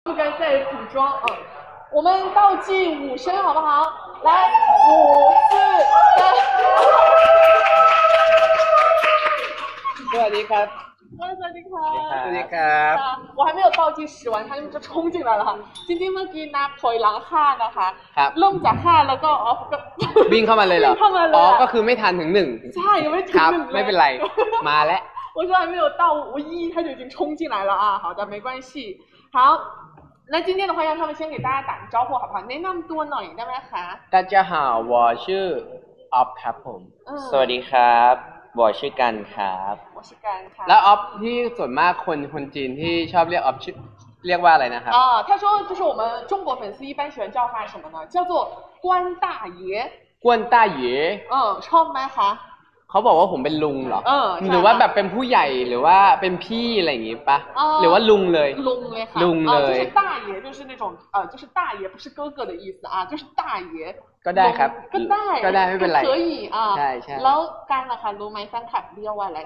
不该再补妆啊！我们倒计5声好不好？来，5、4、3。 สวัสดีครับสวัสดีค่ะสวัสดีครับ我还没有倒计10完，他们就冲进来了哈。今天เมื่อกี้นับถอยหลัง5นะคะครับเริ่มจาก5แล้วก็ก็วิ่งเข้ามาเลยเหรอวิ่งเข้ามาเลยอ๋อก็คือไม่ทันถึง1 ใช่ยังไม่ถึงครับ 1 ไม่เป็นไรมาแล้ว我说还没有到1他就已经冲进来了啊！好的，没关系。好，那今天的话，让他们先给大家打个招呼，好不好？แนะนำตัวหน่อยได้ไหมคะ大家好我ชื่อออฟครับผมสวัสดีครับบอยชื่อกันครับ我是กันค่ะแล้วออฟที่ส่วนมากคนจีนที่ชอบเรียกออฟชื่อเรียกว่าอะไรนะครับ他说就是我们中国粉丝一般喜欢叫他什么呢？叫做关大爷。 กวนต้าเหย่ชอบไหมคะเขาบอกว่าผมเป็นลุงเหรอหรือว่าแบบเป็นผู้ใหญ่หรือว่าเป็นพี่อะไรอย่างงี้ปะหรือว่าลุงเลยลุงเลยค่ะลุงเลย就是大爷就是那种就是大爷不是哥哥的意思啊就是大爷ก็ได้ครับก็ได้ไม่เป็นไร可以อ่ะใช่ใช่แล้วการล่ะคะรู้ไหมแฟนคลับเรียกว่าอะไร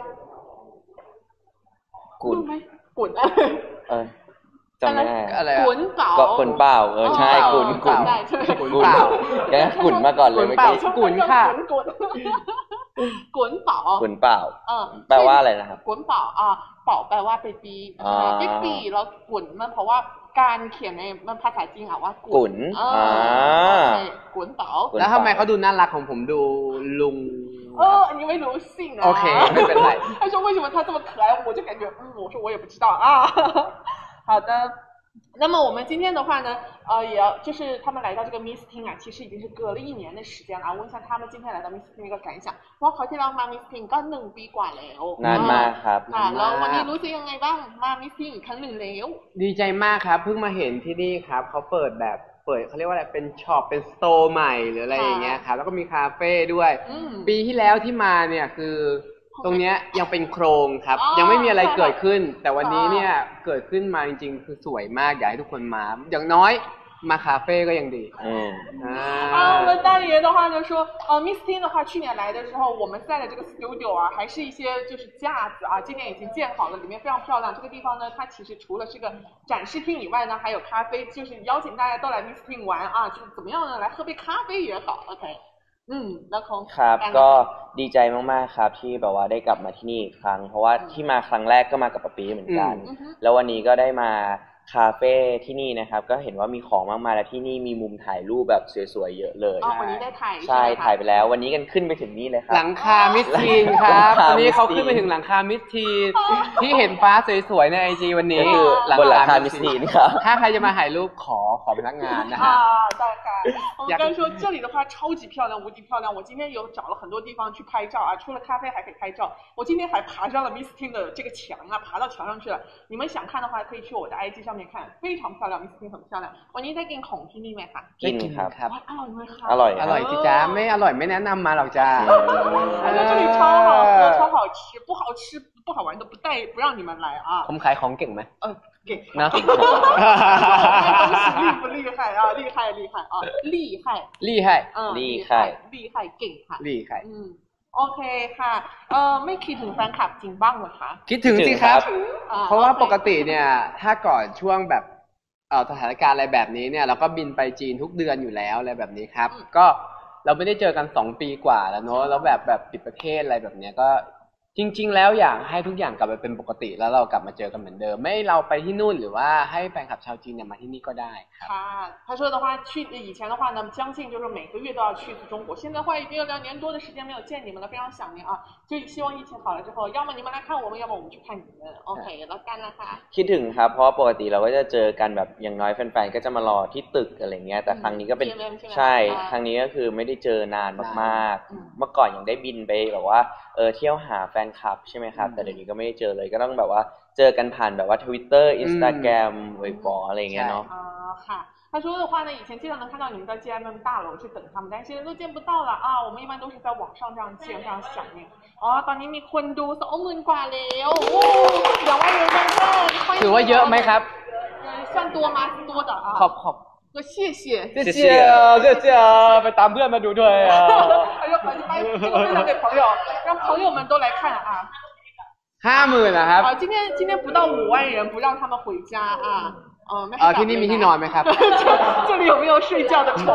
กุนรู้ไหมกุนอะไรจำไม่ได้อะไรกุนเป๋าก็กุนเปล่าใช่กุนกุนเปล่ายังกุนมาก่อนเลยเมื่อกี้กุนค่ะกุนเป๋ากุนเปล่าแปลว่าอะไรนะครับกุนเป๋าเป๋าแปลว่าเบบีเบบีแล้วกุนมันเพราะว่าการเขียนในมันภาษาจีนว่ากุนกุนเป๋าแล้วทำไมเขาดูน่ารักของผมดูลุง你没รู้姓啊โอเคไม่เป็นไร他说为什么他这么可爱我就感觉我说我也不知道啊好的那么我们今天的话呢也要就是他们来到这个 Miss Teen 啊其实已经是隔了1年的时间了问一下他们今天来到 Miss Teen 的一个感想เพราะเขาที่เรามา Miss Teen ก็1ปีกว่าแล้วนานมากครับแล้ววันนี้รู้สึกยังไงบ้างมา Miss Teen อีกครั้งหนึ่งแล้วดีใจมากครับเพิ่งมาเห็นที่นี่ครับเขาเปิดเขาเรียกว่าอะไรเป็นช็อปเป็นสโตร์ใหม่หรืออะไรอย่างเงี้ยครับแล้วก็มีคาเฟ่ด้วยปีที่แล้วที่มาเนี่ยคือตรงเนี้ยยังเป็นโครงครับยังไม่มีอะไรเกิดขึ้นแต่วันนี้เนี่ยเกิดขึ้นมาจริงๆคือสวยมากอยากให้ทุกคนมาอย่างน้อยมาคาเฟ่ก็ยังดี我们大爷的话呢说Miss Teen 的话去年来的时候我们在的这个 studio 还是一些就是架子今年已经建好了里面非常漂亮这个地方呢它其实除了是个展示厅以外呢还有咖啡就是邀请大家都来 Miss Teen 玩就是怎么样呢来喝杯咖啡也好 OKแล้วครับก็ดีใจมากๆครับที่แบบว่าได้กลับมาที่นี่อีกครั้งเพราะว่าที่มาครั้งแรกก็มากับป๊าปีเหมือนกันแล้ววันนี้ก็ได้มาคาเฟ่ที่นี่นะครับก็เห็นว่ามีของมากมายและที่นี่มีมุมถ่ายรูปแบบสวยๆเยอะเลยวันนี้ได้ถ่ายใช่ถ่ายไปแล้ววันนี้กันขึ้นไปถึงนี่เลยครับหลังคามิสทีนครับวันนี้เขาขึ้นไปถึงหลังคามิสทีนที่เห็นฟ้าสวยๆใน IG วันนี้คือบนหลังคามิสทีนครับถ้าใครจะมาถ่ายรูปขอพนักงานนะฮะ大概我们刚说这里的话超级漂亮无敌漂亮我今天有找了很多地方去拍照除了咖啡还可以拍照我今天还爬上了 Miss Teen 的这个墙爬到墙上去了你们想看的话可以去我的 IG 上面看非常漂亮 Miss Teen 很漂亮วันนี้ได้กินของที่นี่ไหมคะกินครับอร่อยไหมคะอร่อยสิจ้าไม่อร่อยไม่แนะนำมาหรอกจ้า这里超好喝超好吃不好吃不好玩都不让你们来ผมขายของเก่งไหมเก่งนะ厉不厉害厉害厉害厉害เก่งค่ะโอเคค่ะไม่คิดถึงแฟนคลับจริงบ้างเหรอคะคิดถึงสิครับเพราะว่าปกติเนี่ยถ้าก่อนช่วงแบบสถานการณ์อะไรแบบนี้เนี่ยเราก็บินไปจีนทุกเดือนอยู่แล้วอะไรแบบนี้ครับก็เราไม่ได้เจอกัน2ปีกว่าแล้วเนอะแล้วแบบปิดประเทศอะไรแบบเนี้ยก็จริงๆแล้วอยากให้ทุกอย่างกลับไปเป็นปกติแล้วเรากลับมาเจอกันเหมือนเดิมไม่เราไปที่นู่นหรือว่าให้แฟนคลับชาวจีนเนี่ยมาที่นี่ก็ได้ครับ他说的话以前的话呢将近就是每个月都要去一次中国现在的话已经有2年多的时间没有见你们了非常想念就希望疫情好了之后要么你们来看我们要么我们去看你们 OK แล้วกันล่ะคะคิดถึงครับเพราะปกติเราก็จะเจอกันแบบอย่างน้อยแฟนๆก็จะมารอที่ตึกอะไรเงี้ยแต่ครั้งนี้ก็เป็นใช่ครั้งนี้ก็คือไม่ได้เจอนานมากๆเมื่อก่อนยังได้บินไปแบบว่าเที่ยวหาแฟนคลับใช่ไหมครับแต่เดี๋ยวนี้ก็ไม่ได้เจอเลยก็ต้องแบบว่าเจอกันผ่านแบบว่า Twitter Instagram 微博อะไรเงี้ยเนาะค่ะ他说的话呢以前经常能看到你们在 GMM 大楼去等他们但现在都见不到了我们一般都是在网上这样见非常想念ตอนนี้มีคนดู20,000 กว่าแล้ว200,000人在看ถือว่าเยอะไหมครับ算多吗多的ขอบ谢谢ไปตามเพื่อนมาดูด้วยไป分享给朋友让朋友们都来看 50,000นะครับ今天不到5万人不让他们回家ที่นี่มีที่นอนไหมครับ这里有没有睡觉的床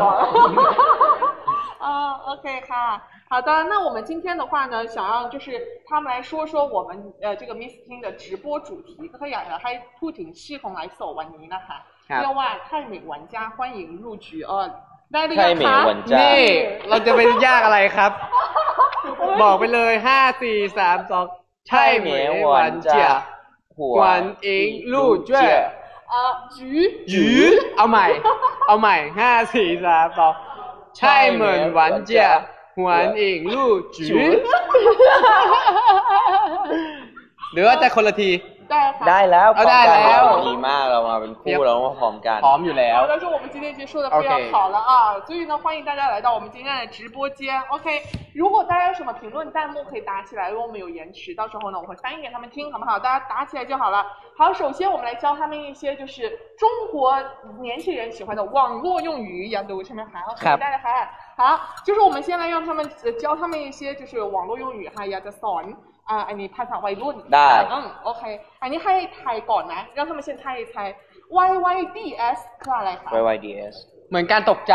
OK ค่ะ好的，那我们今天的话呢，想要就是他们来说说我们这个 Miss Ting 的直播主题ก็อยากจะให้พูดถึงชื่อของไลฟ์สดวันนี้นะคะเรียกว่าไทยเหม่หวันจ้า欢迎入局ได้หรือยังคะนี่เราจะไปยากอะไรครับบอกไปเลย5 4 3 2ไทยเหม่หวันจ้าหวันอิงลู่จ้วยจื้อเอาใหม่5 4 3 2ไทยเหม่หวันจ้าหวนอิงลู่จื้อหรือว่าจะคนละทีได้แล้วได้แล้วดีมากเรามาเป็นคู่เรามาพร้อมกันพร้อมอยู่แล้ว但是我们今天已经说的非常好了啊所以呢欢迎大家来到我们今天的直播间 OK 如果大家有什么评论弹幕可以打起来因为我们有延迟到时候呢我会翻译给他们听好不好大家打起来就好了好首先我们来教他们一些就是中国年轻人喜欢的网络用语要读前面喊大家喊好就是我们先来让他们教他们一些就是网络用语哈อยากจะสอนอันนี้ภาษาวัยรุ่นได้โอเคอันนี้ให้ไทยก่อนนะ让他们先猜一猜 YYDS คืออะไรคะ YYDS เหมือนการตกใจ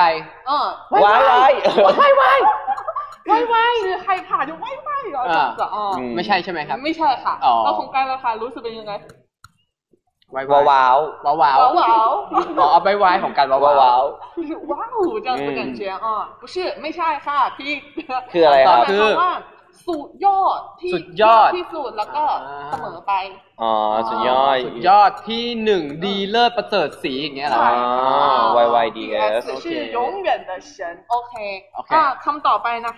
YY 是害怕就 YY 这样子ไม่ใช่ใช่ไหมครับไม่ใช่ค่ะเราคงใกล้แล้วค่ะรู้สึกเป็นยังไงว้าวเอาไปวายของการว้าว就是哇哦这样子感觉不是ไม่ใช่ค่ะพี่คืออะไรครับคือสุดยอดที่สุดแล้วก็เสมอไปสุดยอดที่1ดีเลิศประเสริฐศรีอย่างเงี้ยเหรอ YYDS 是永远的神 OK คำต่อไปนะคะ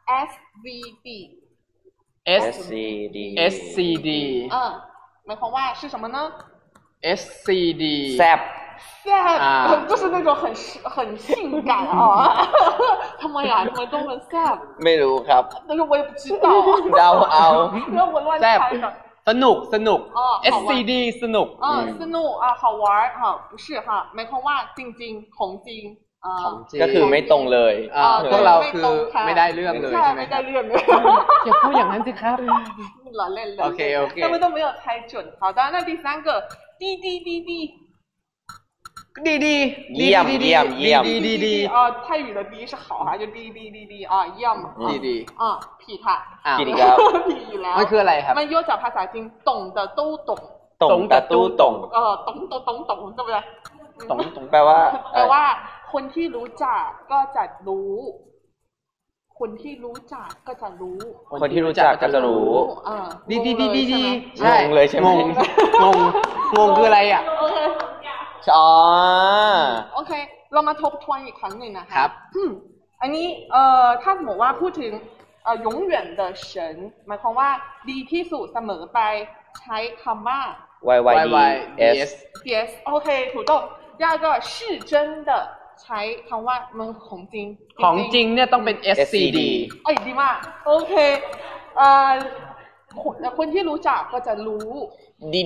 SCD หมายความว่า是什么呢 SCD แซ่บ就是那种很性感ทำไมทำไมต้องเป็นแซ่บไม่รู้ครับ但是我也不知道เดาเอา让我乱猜的สนุกSCD สนุกสนุก好玩不是หมายความว่าจริงๆของจริงก็คือไม่ตรงเลยพวกเราคือไม่ได้เรื่องเลยใช่ไหมไม่ได้เรื่องเลยอย่าพูดอย่างนั้นสิครับล้อเล่นเลย OK 他们都没有猜准好的那第三个滴เยี่ยม泰语的滴是好就滴เยี่ยมดีผิดค่ะผิดอีกแล้วมันคืออะไรครับมันย่อจากภาษาจีน懂的都懂懂的都懂懂对不对懂แปลว่าคนที่รู้จักก็จะรู้คนที่รู้จักก็จะรู้ดีใช่งงเลยใช่ไหมงงคืออะไรโอเคเรามาทบทวนอีกครั้งหนึ่งนะคะครับอันนี้ถ้าสมมติว่าพูดถึง永远的神หมายความว่าดีที่สุดเสมอไปใช้คำว่า YYDS โอเคถูกต้อง第二个是真的ใช้คำว่ามันของจริงเนี่ยต้องเป็น SCD ดีมากโอเคคนที่รู้จักก็จะรู้ดี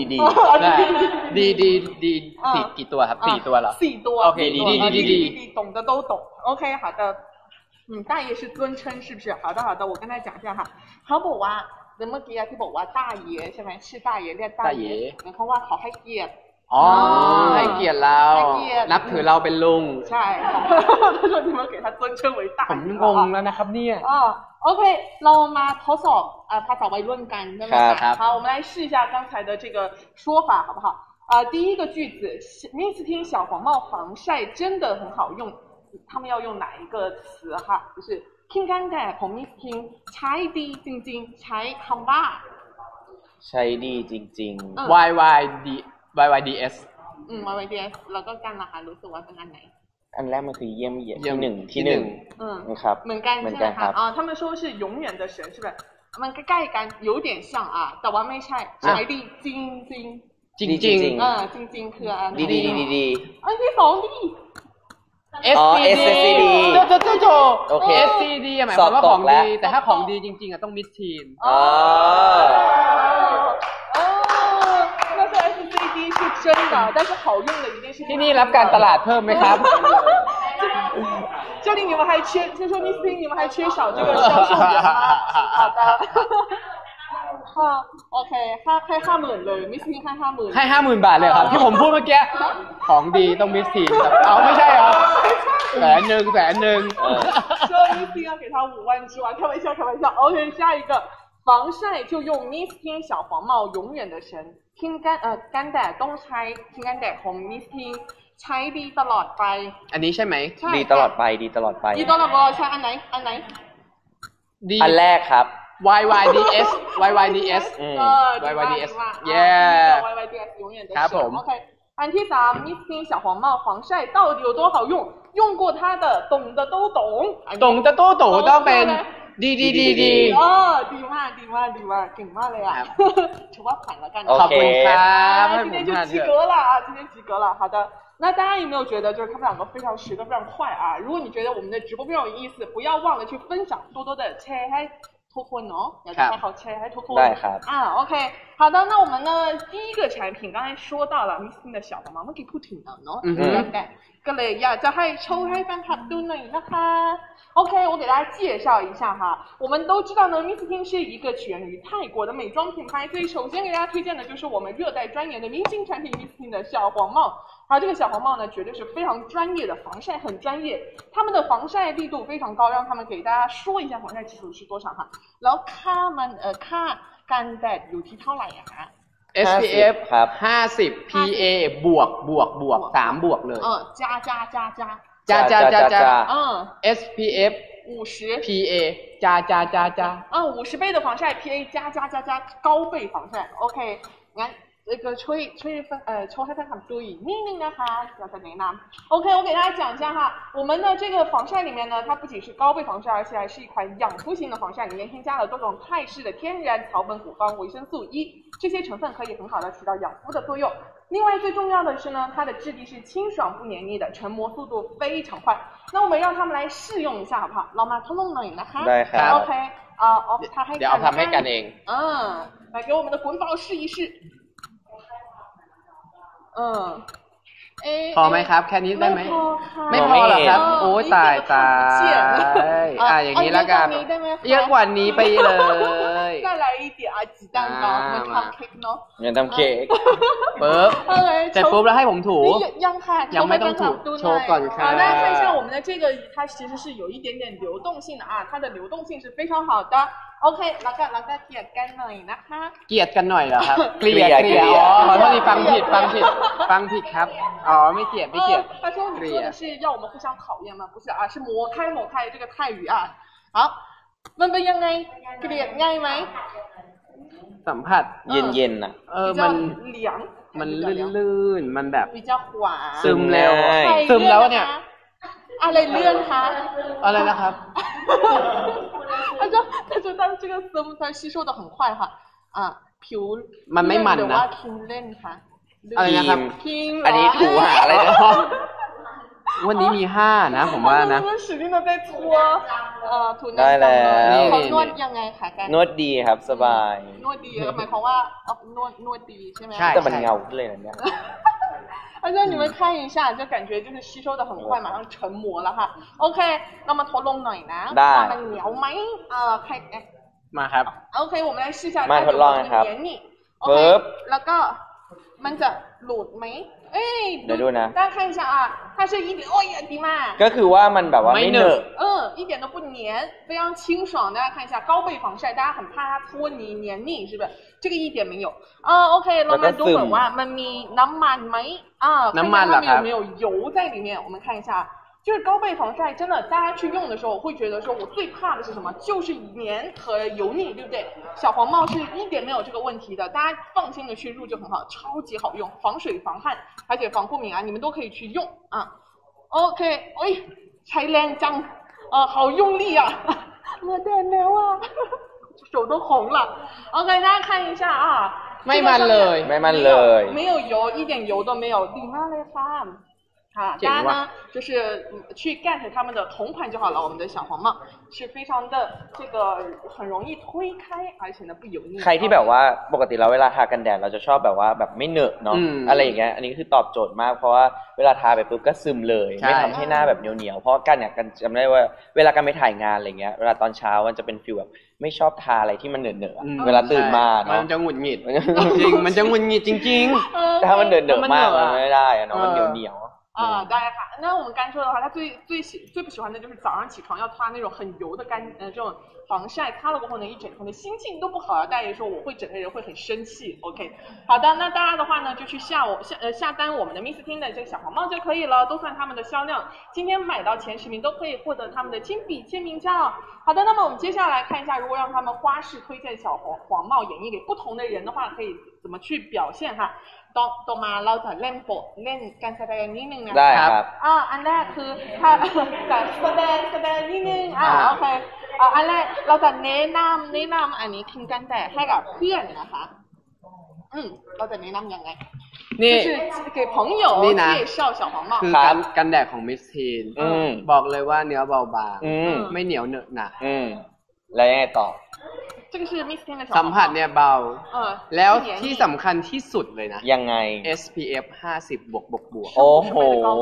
กี่ตัวครับ4ตัวเหรอ 4ตัวโอเคดี懂的都懂 OK 好的大爷是尊称是不是好的我跟他讲一下哈เขาบอกว่าเมื่อกี้ที่บอกว่า大爷ใช่ไหมชื่อ大爷เรียก大爷หมายความว่าเขาให้เกียรติให้เกียรติเรานับถือเราเป็นลุงใช่ค่ะ他说你们给他尊称为大爷ผมงงแล้วนะครับเนี่ย OK เรามาทดสอบภาษาวัยรุ่นกันใช่ไหมคะ好我们来试一下刚才的这个说法好不好第一个句子 Miss Ting 小黄帽防晒真的很好用他们要用哪一个词哈就是คิงกันแต่ของ Miss Ting ใช้ดีจริงๆใช้คำว่าใช้ดีจริงๆ YYDS YYDS แล้วก็กันนะคะรู้สึกว่าเป็นอันไหนอันแรกมันคือเยี่ยมที่หนึ่งครับเหมือนกันใช่ไหมคะ他们说是永远的神是不是มันใกล้ๆกัน有点像แต่ว่าไม่ใช่ใช้ดีจริงจริงจริงคืออะไรดีที่สองดี SCD โอเค SCD หมายความว่าของดีแต่ถ้าของดีจริงๆต้องมิดทีน那是 SCD 是真的但是好用的一定是ที่นี่รับการตลาดเพิ่มไหมครับ这里你们还缺听说 Miss Ting 你们还缺少这个销售员吗好的ค่าโอเคให้50,000เลยมิสทีนให้50,000 ให้50,000 บาทเลยครับที่ผมพูดเมื่อกี้ของดีต้องมิสทีนเอาไม่ใช่เหรอ100,000 说มิสทีน要给他5万之外开玩笑OK 下一个防晒就用 Miss 天小黄帽永远的神ทิ้งกันแดดต้องใช้ทิ้งกันแดดของ Miss ทีนใช้ดีตลอดไปอันนี้ใช่ไหมดีตลอดไปดีตลอดไปดีตลอดไปใช้อันไหนอันแรกครับ YYDS YYDS YYDS yeah YYDS 永远的ครับผม OK อันที่3 Miss 天小黄帽防晒到底有多好用过它的懂得都懂懂得都懂ต้องเป็นดีดีมากเก่งมากเลยอ่ะถือว่าผ่านแล้วกันขอบคุณครับ今天就及格了啊今天及格了好的那大家有没有觉得就是他们两个非常学得非常快啊如果你觉得我们的直播非常有意思不要忘了去分享多多的แชร์ให้ทุกคนเนาะ要大家好แชร์ให้ทุกคนได้ครับ OK 好的那我们呢第一个产品刚才说到了 Miss 的小黄帽เมื่อกี้พูดถึงแล้วเนาะก็เลยอยากจะให้โชว์ให้แฟนคลับดูหน่อยนะคะ OK 我给大家介绍一下哈我们都知道呢 Miss Ting 是一个起源于泰国的美妆品牌所以首先给大家推荐的就是我们热带专研的明星产品 Miss Ting 的小黄帽而这个小黄帽呢绝对是非常专业的防晒很专业他们的防晒力度非常高让他们给大家说一下防晒指数是多少哈แล้วค่ากันแดดอยู่ที่เท่าไหร่อ่ะ SPF ครับ50 PA บวก3บวกเลย加 SPF 50 PA 加 50倍的防晒 PA 加高倍防晒 OK งั้นช่วยให้แฟนคลับดูอีกนิดนึงนะคะ要再แนะนำ OK 我给大家讲一下哈我们的这个防晒里面呢它不仅是高倍防晒而且还是一款养肤型的防晒里面添加了多种泰式的天然草本古方维生素 E 这些成分可以很好的起到养肤的作用另外最重要的是呢它的质地是清爽不黏腻的成膜速度非常快那我们让他们来试用一下好不好เรามาทดลองหน่อยนะคะได้ครับ OK 他ให้เดี๋ยวเอาทำให้กันเอง来给我们的滚宝试一试พอไหมครับแค่นี้ได้ไหมไม่พอหรอครับโอ้ตายอย่างนี้แล้วกันเยอะกว่านี้ไปเลย再来一点鸡蛋糕我们ทำเค้กเนาะงั้นทำเค้กปึ๊บเสร็จปุ๊บแล้วให้ผมถูยังไม่ต้องถูโชว์ก่อนค่ะ大家看一下我们的这个它其实是有一点点流动性的啊它的流动性是非常好的OK แล้วก็เกลียดกันหน่อยนะคะเกลียดกันหน่อยเหรอครับเกลียดขอโทษทีฟังผิดครับไม่เกลียด他说你说的是要我们互相讨厌吗不是啊是磨开这个泰语啊好มันเป็นยังไงเกลียดง่ายไหมสัมผัสเย็นๆน่ะมันลื่นมันแบบซึมแล้วเนี่ยอะไรเลื่อนคะอะไรนะครับ他说但是这个ซึม它吸收的很快哈ผิวมันไม่มันนะคิงเล่นค่ะอะไรนะครับอันนี้ถูหาอะไรนะวันนี้มี5นะผมว่านะ使劲的在搓ถูได้แล้วนวดยังไงคะกันนวดดีครับสบายนวดดีหมายความว่านวดดีใช่ไหมแต่มันเงาขึ้นเลยนะเนี่ย而且你们看一下就感觉就是吸收的很快马上成膜了哈 OK เรามาทดลองหน่อยนะว่ามันเหนียวไหมใครมาครับ OK 我们来试一下มาทดลองครับปึ๊บแล้วก็มันจะหลุดไหมเดี๋ยวดูนะ大家看一下啊它是一点呀ดีมากก็คือว่ามันแบบว่าไม่เหนอะ一点都不黏非常清爽大家看一下高倍防晒大家很怕它搓泥黏腻是不是这个一点没有OK เรามาดูก่อนว่ามันมีน้ำมันไหมน้ำมันเหรอครับ有没有油在里面我们看一下就是高倍防晒真的大家去用的时候会觉得说我最怕的是什么就是黏和油腻对不对小黄帽是一点没有这个问题的大家放心的去入就很好超级好用防水防汗而且防过敏你们都可以去用OK ใช้แรงจัง好用力มาแดนแล้ว手都红了 OK 大家看一下ไม่มันเลย没有油一点油都没有ดีมากเลยค่ะ大家呢就是去 get 他们的同款就好了我们的小黄帽是非常的这个很容易推开而且呢不油腻ใครที่แบบว่าปกติเราเวลาทากันแดดเราจะชอบแบบว่าแบบไม่เหนอะเนาะอะไรอย่างเงี้ยอันนี้คือตอบโจทย์มากเพราะว่าเวลาทาไปปุ๊บก็ซึมเลยไม่ทำให้หน้าแบบเหนียวๆเพราะกันเนี่ยกันจำได้ว่าเวลากันไปถ่ายงานอะไรเงี้ยเวลาตอนเช้ามันจะเป็นฟีลแบบไม่ชอบทาอะไรที่มันเหนอะๆเวลาตื่นมาเนาะมันจะหงุดหงิดจริงมันจะหงุดหงิดจริงๆแต่ถ้ามันเหนอะๆมากมันไม่ได้อะเนาะมันเหนียว大家看，那我们干说的话，他最不喜欢的就是早上起床要擦那种很油的这种防晒，擦了过后呢，一整天的心情都不好。大爷说我会整个人会很生气。OK， 好的，那大家的话呢，就去下单我们的 Miss Tin 的这个小黄帽就可以了，都算他们的销量。今天买到前10名都可以获得他们的亲笔签名照。好的，那么我们接下来看一下，如果让他们花式推荐小黄帽演绎给不同的人的话，可以怎么去表现哈？ต่อมาเราจะเล่นโปะเล่นการแสดงนิดนึงนะครับอันแรกคือถ้าจะแสดงนิดนึงโอเคอันแรกเราจะแนะนำอันนี้คือกันแดดให้กับเพื่อนนะคะเราจะแนะนำยังไงนี่就是给朋友介绍小黄帽คือกันแดดของมิสทีนบอกเลยว่าเนื้อเบาบางไม่เหนียวเหนอะหนะแล้วยังไงต่อ这个是 Miss Tin 的สัมผัสเนี่ยเบาแล้วที่สำคัญที่สุดเลยนะยังไง SPF 50 บวกโอ้โห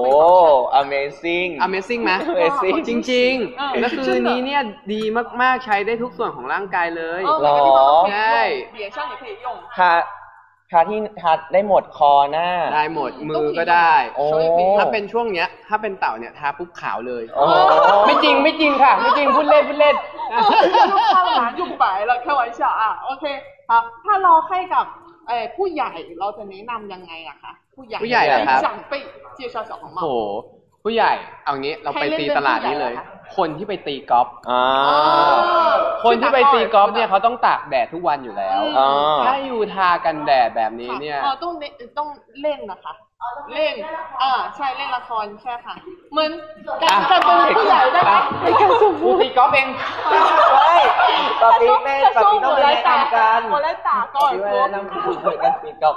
amazing ไหม amazing จริงๆแล้วคือนี้เนี่ยดีมากๆใช้ได้ทุกส่วนของร่างกายเลยหรอใช่脸上也可以用ทาที่ทาได้หมดคอหน้าได้หมดมือก็ได้ถ้าเป็นช่วงเนี้ยถ้าเป็นเต่าเนี่ยทาปุ๊บขาวเลยไม่จริงค่ะไม่จริงพูดเล่นทาหวานยุ่งไปแล้ว开玩笑โอเคครับถ้าเราให้กับผู้ใหญ่เราจะแนะนำยังไงอะคะผู้ใหญ่ครับ长辈介绍小黄帽โอ้ผู้ใหญ่เอางี้เราไปตีตลาดนี้เลยคนที่ไปตีกอล์ฟคนที่ไปตีกอล์ฟเนี่ยเขาต้องตากแดดทุกวันอยู่แล้วถ้าอยู่ทากันแดดแบบนี้เนี่ยต้องเล่นนะคะเล่นใช่เล่นละครใช่ค่ะเหมือนการเป็นผู้ใหญ่ได้ไหมในการสมมุติตีกอล์ฟเองปาปีต้องไปแนะนำกัน我来打高尔夫แนะนำกันตีกอล์ฟ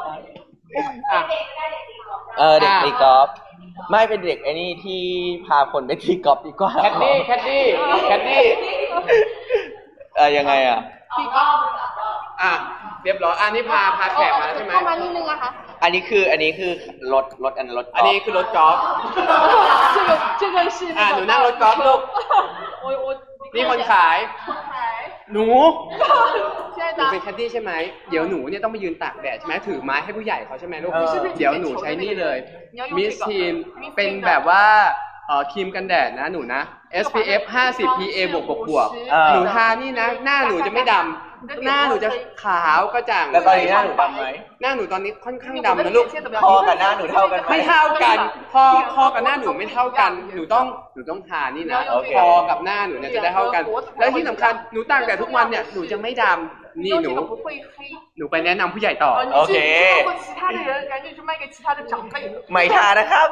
เด็กตีกอล์ฟไม่เป็นเด็กไอ้นี่ที่พาคนไปตีกอล์ฟดีกว่าแคดดี้ยังไงตีกอล์ฟเรียบร้อยอันนี้พาแขกมาใช่ไหมเข้ามานิดนึงนะคะอันนี้คือรถอันนี้คือรถกอล์ฟ这个是หนูนั่งรถกอล์ฟลูกนี่คนขายหนูเป็นแคดดี้ใช่ไหมเดี๋ยวหนูเนี่ยต้องไปยืนตากแดดใช่ไหมถือไม้ให้ผู้ใหญ่เขาใช่ไหมลูกเดี๋ยวหนูใช้นี่เลยมิสทีนเป็นแบบว่าครีมกันแดดนะหนูนะ SPF 50 PA บวกหนูทานี่นะหน้าหนูจะไม่ดำหน้าหนูจะขาวกระจ่างแล้วตอนนี้หน้าหนูดำไหมหน้าหนูตอนนี้ค่อนข้างดำนะลูกคอกับหน้าหนูเท่ากันไหมไม่เท่ากันคอกับหน้าหนูไม่เท่ากันหนูต้องทานี่นะคอกับหน้าหนูเนี่ยจะได้เท่ากันและที่สำคัญหนูตากแดดทุกวันเนี่ยหนูจะไม่ดำนี่หนูไปแนะนำผู้ใหญ่ต่อโอเคไม่ทานะครับ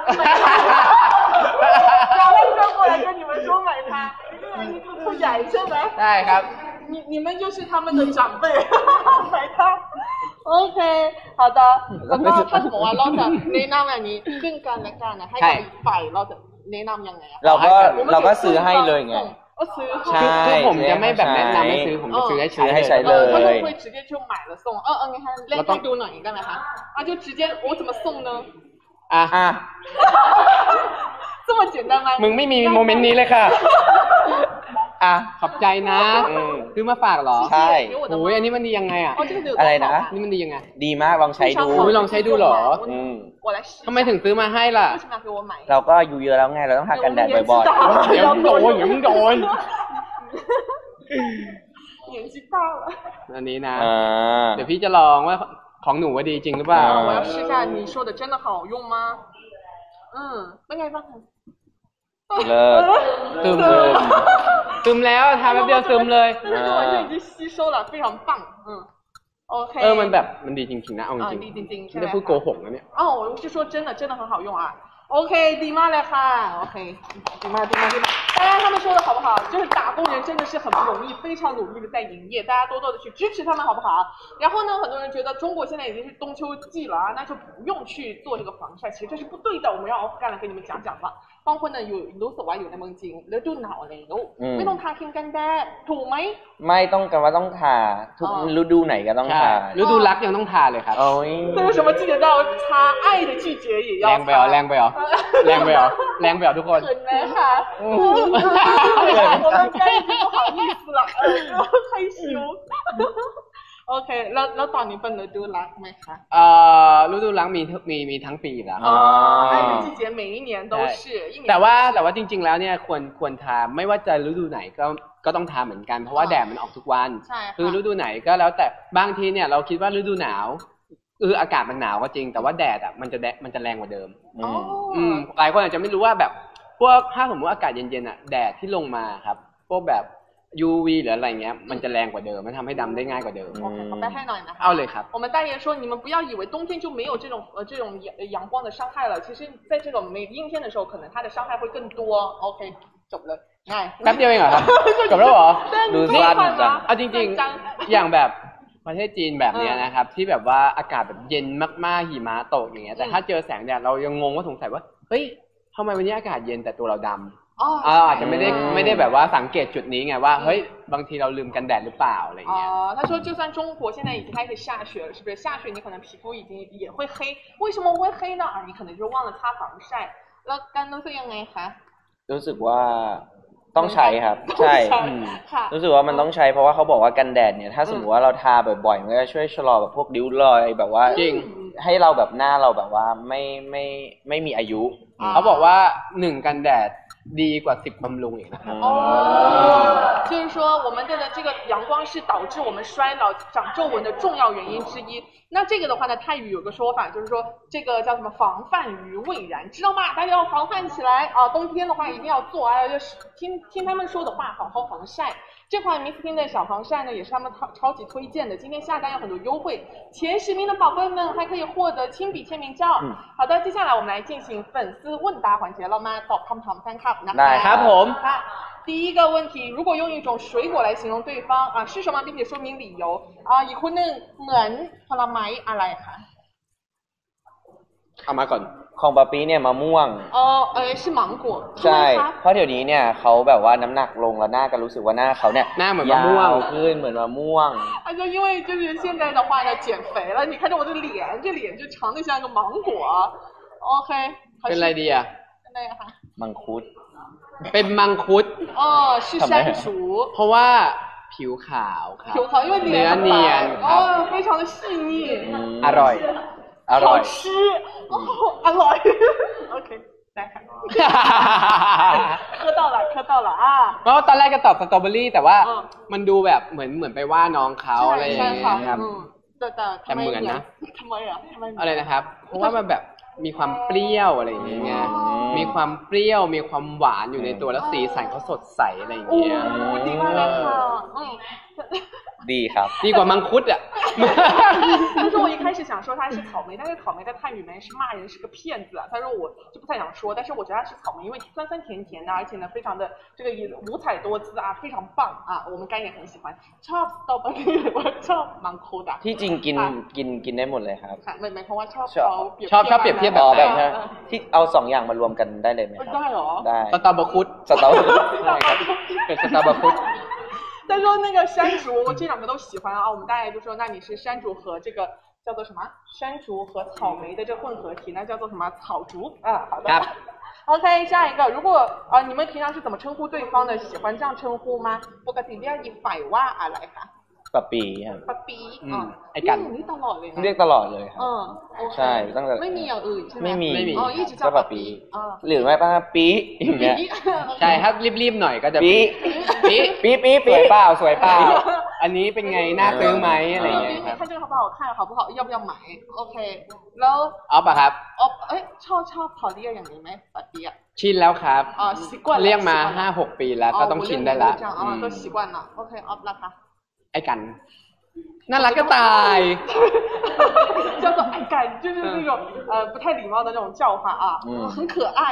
เราเล่นเรื่องอะไรกัน你们说买它一个ผู้ใหญ่ใช่ไหมได้ครับ你们就是他们的长辈买它 OK 好的แล้วก็ถ้าสมมติว่าเราจะแนะนำอย่างนี้ซึ่งกันและกันนะให้กับฝ่ายเราจะแนะนำยังไงเราก็ซื้อให้เลยไงคือผมจะไม่แบบแนะนำให้ซื้อผมจะซื้อให้ใช้เลย他们会直接就买了送你看เล่นให้ดูหน่อยได้ไหมคะ就直接我怎么送呢这么简单吗มึงไม่มีโมเมนต์นี้เลยค่ะขอบใจนะซื้อมาฝากเหรอใช่โอ้ยอันนี้มันดียังไงอะไรนะนี่มันดียังไงดีมากลองใช้ดูลองใช้ดูเหรอทำไมถึงซื้อมาให้ล่ะเราก็อายุเยอะแล้วไงเราต้องทากันแดดบ่อยๆเดี๋ยวโดนอันนี้นะเดี๋ยวพี่จะลองว่าของหนูว่าดีจริงหรือเปล่า我要试一下你说的真的好用吗เป็นไงบ้างเลิศซึมแล้วทาแป๊บเดียวซึมเลย完全已经吸收了非常棒OK มันแบบมันดีจริงๆนะเอาจริงดีจริงๆไม่ได้พูดโกหกนะเนี่ย我就说真的很好用OK ดีมากเลยค่ะ OK ดีมาก大家他们说的好不好就是打工人真的是很不容易非常努力的在营业大家多多的去支持他们好不好然后呢很多人觉得中国现在已经是冬秋季了那就不用去做这个防晒其实这是不对的我们让奥夫干来跟你们讲吧บางคนน่ะอยู่รู้สึกว่าอยู่ในเมืองจีนฤดูหนาวแล้วไม่ต้องทาครีมกันแดดถูกไหมไม่ต้องกันว่าต้องทาทุกฤดูไหนก็ต้องทาฤดูรักยังต้องทาเลยครับโอ้ย这个什么季节到擦爱的季节也要แรงไปเหรอแรงไปเหรอแรงไปเหรอแรงไปเหรอทุกคนเขินไหมคะ我们该已经不好意思了害羞โอเคแล้วตอนนี้เป็นฤดูรักไหมคะฤดูรักมีทั้งปีแล้ว爱的季节每一年都是แต่ว่าจริงๆแล้วเนี่ยควรทาไม่ว่าจะฤดูไหนก็ต้องทาเหมือนกันเพราะว่าแดดมันออกทุกวันคือฤดูไหนก็แล้วแต่บางทีเนี่ยเราคิดว่าฤดูหนาวอากาศมันหนาวก็จริงแต่ว่าแดดอ่ะมันจะแรงกว่าเดิมหลายคนอาจจะไม่รู้ว่าแบบพวกถ้าสมมติอากาศเย็นๆอ่ะแดดที่ลงมาครับพวกแบบ UV หรืออะไรเงี้ยมันจะแรงกว่าเดิมมันทำให้ดำได้ง่ายกว่าเดิมโอเคขอแปลให้หน่อยนะคะเอาเลยครับ我们大爷说你们不要以为冬天就没有这种阳光的伤害了其实在这种阴天的时候可能它的伤害会更多 OK จบเลยง่ายแป๊บเดียวเองเหรอครับจบแล้วเหรอดูสั้นจังเอาจริงๆอย่างแบบประเทศจีนแบบนี้นะครับที่แบบว่าอากาศแบบเย็นมากๆหิมะตกอย่างเงี้ยแต่ถ้าเจอแสงแดดเรายังงงว่าสงสัยว่าเฮ้ยทำไมวันนี้อากาศเย็นแต่ตัวเราดำอาจจะไม่ได้แบบว่าสังเกตจุดนี้ไงว่าเฮ้ยบางทีเราลืมกันแดดหรือเปล่าอะไรเงี้ย他说就算中国现在已经开始下雪了是不是下雪你可能皮肤已经也会黑为什么会黑呢你可能就忘了擦防晒แล้วการรู้สึกยังไงคะรู้สึกว่าต้องใช้ครับใช่รู้สึกว่ามันต้องใช้เพราะว่าเขาบอกว่ากันแดดเนี่ยถ้าสมมติว่าเราทาบ่อยๆมันก็ช่วยชะลอแบบพวกริ้วรอยแบบว่าจริงให้เราแบบหน้าเราแบบว่าไม่มีอายุเขาบอกว่า1กันแดดดีกว่า10บำรุงอีกนะครับ就是说我们的这个阳光是导致我们衰老长皱纹的重要原因之一那这个的话呢泰语有个说法就是说这个叫什么防范于未然知道吗大家要防范起来冬天的话一定要做要听他们说的话好好防晒这款 Mistin 的小防晒呢也是他们超级推荐的今天下单有很多优惠前10名的宝贝们还可以获得亲笔签名照好的接下来我们来进行粉丝问答环节了吗ตอบคำถามแฟนคลับนะคะได้ครับผม第一个问题如果用一种水果来形容对方是什么并且说明理由อีกคนนึงเหมือนผลไม้อะไรคะเอามาก่อนของปาปีเนี่ยมะม่วง是芒果ใช่เพราะเดี๋ยวนี้เนี่ยเขาแบบว่าน้ำหนักลงแล้วหน้าก็รู้สึกว่าหน้าเขาเนี่ยหน้าเหมือนมะม่วงขึ้นเหมือนมะม่วง就因为就是现在的话呢减肥了你看着我的脸这脸就长得像个芒果 OK เป็นอะไรดีอ่ะเป็นอะไรคะมังคุดเป็นมังคุด是山竹เพราะว่าผิวขาวครับผิวขาว因为เนื้อเนียนครับ非常的细腻อร่อยอร่อย好吃อร่อย OK ได้ค่ะ磕到了เพราะตอนแรกก็ตอบสตรอเบอรี่แต่ว่ามันดูแบบเหมือนไปว่าน้องเขาอะไรอย่างเงี้ยครับแต่เหมือนนะทำไมอะไรนะครับเพราะว่ามันแบบมีความเปรี้ยวอะไรอย่างเงี้ยมีความเปรี้ยวมีความหวานอยู่ในตัวแล้วสีสันเขาสดใสอะไรอย่างเงี้ยดีมากเลยค่ะดีครับดีกว่ามังคุดอ่ะ但是我一开始想说它是草莓但是草莓在泰语里面是骂人是个骗子他说我就不太想说但是我觉得它是草莓因为酸酸甜甜的而且呢非常的这个五彩多姿非常棒我们干也很喜欢ชอบสตรอเบอรี่หรือว่าชอบมังคุดที่จริงกินได้หมดเลยครับหมายความว่าชอบเปรียบเทียบแบบไหนที่เอา2อย่างมารวมกันได้เลยไหมครับได้หรอได้สตรอเบอร์คุดเป็นสตรอเบอร์คุด他说那个山竹我这两个都喜欢我们大爷就说那你是山竹和这个叫做什么山竹和草莓的这混合体那叫做什么草竹好的OK 下一个如果你们平常是怎么称呼对方的喜欢这样称呼吗ปกติเรียกอีกฝ่ายว่าอะไรคะปะปีครับปะปีไอ้กันเรียกตลอดเลยเรียกตลอดเลยครับใช่ตั้งแต่ไม่มีอย่างอื่นใช่ไหมไม่มี一直叫ปะปีหรือไม่ป้าปีอย่างเงี้ยใช่ครับรีบๆหน่อยก็จะปีสวยเปล่าอันนี้เป็นไงน่าซื้อไหมอะไรอย่างเงี้ยครับ看这个好不好看好不好要不要买 OK แล้วเอาป่ะครับชอบเขาเรียกอย่างนี้ไหมปะปีชินแล้วครับเรียกมา 5-6 ปีแล้วก็ต้องชินได้ละ都习惯了 OK ออฟละค่ะไอ้กันน่ารักก็ตาย叫做爱感就是那种不太礼貌的那种叫法很可爱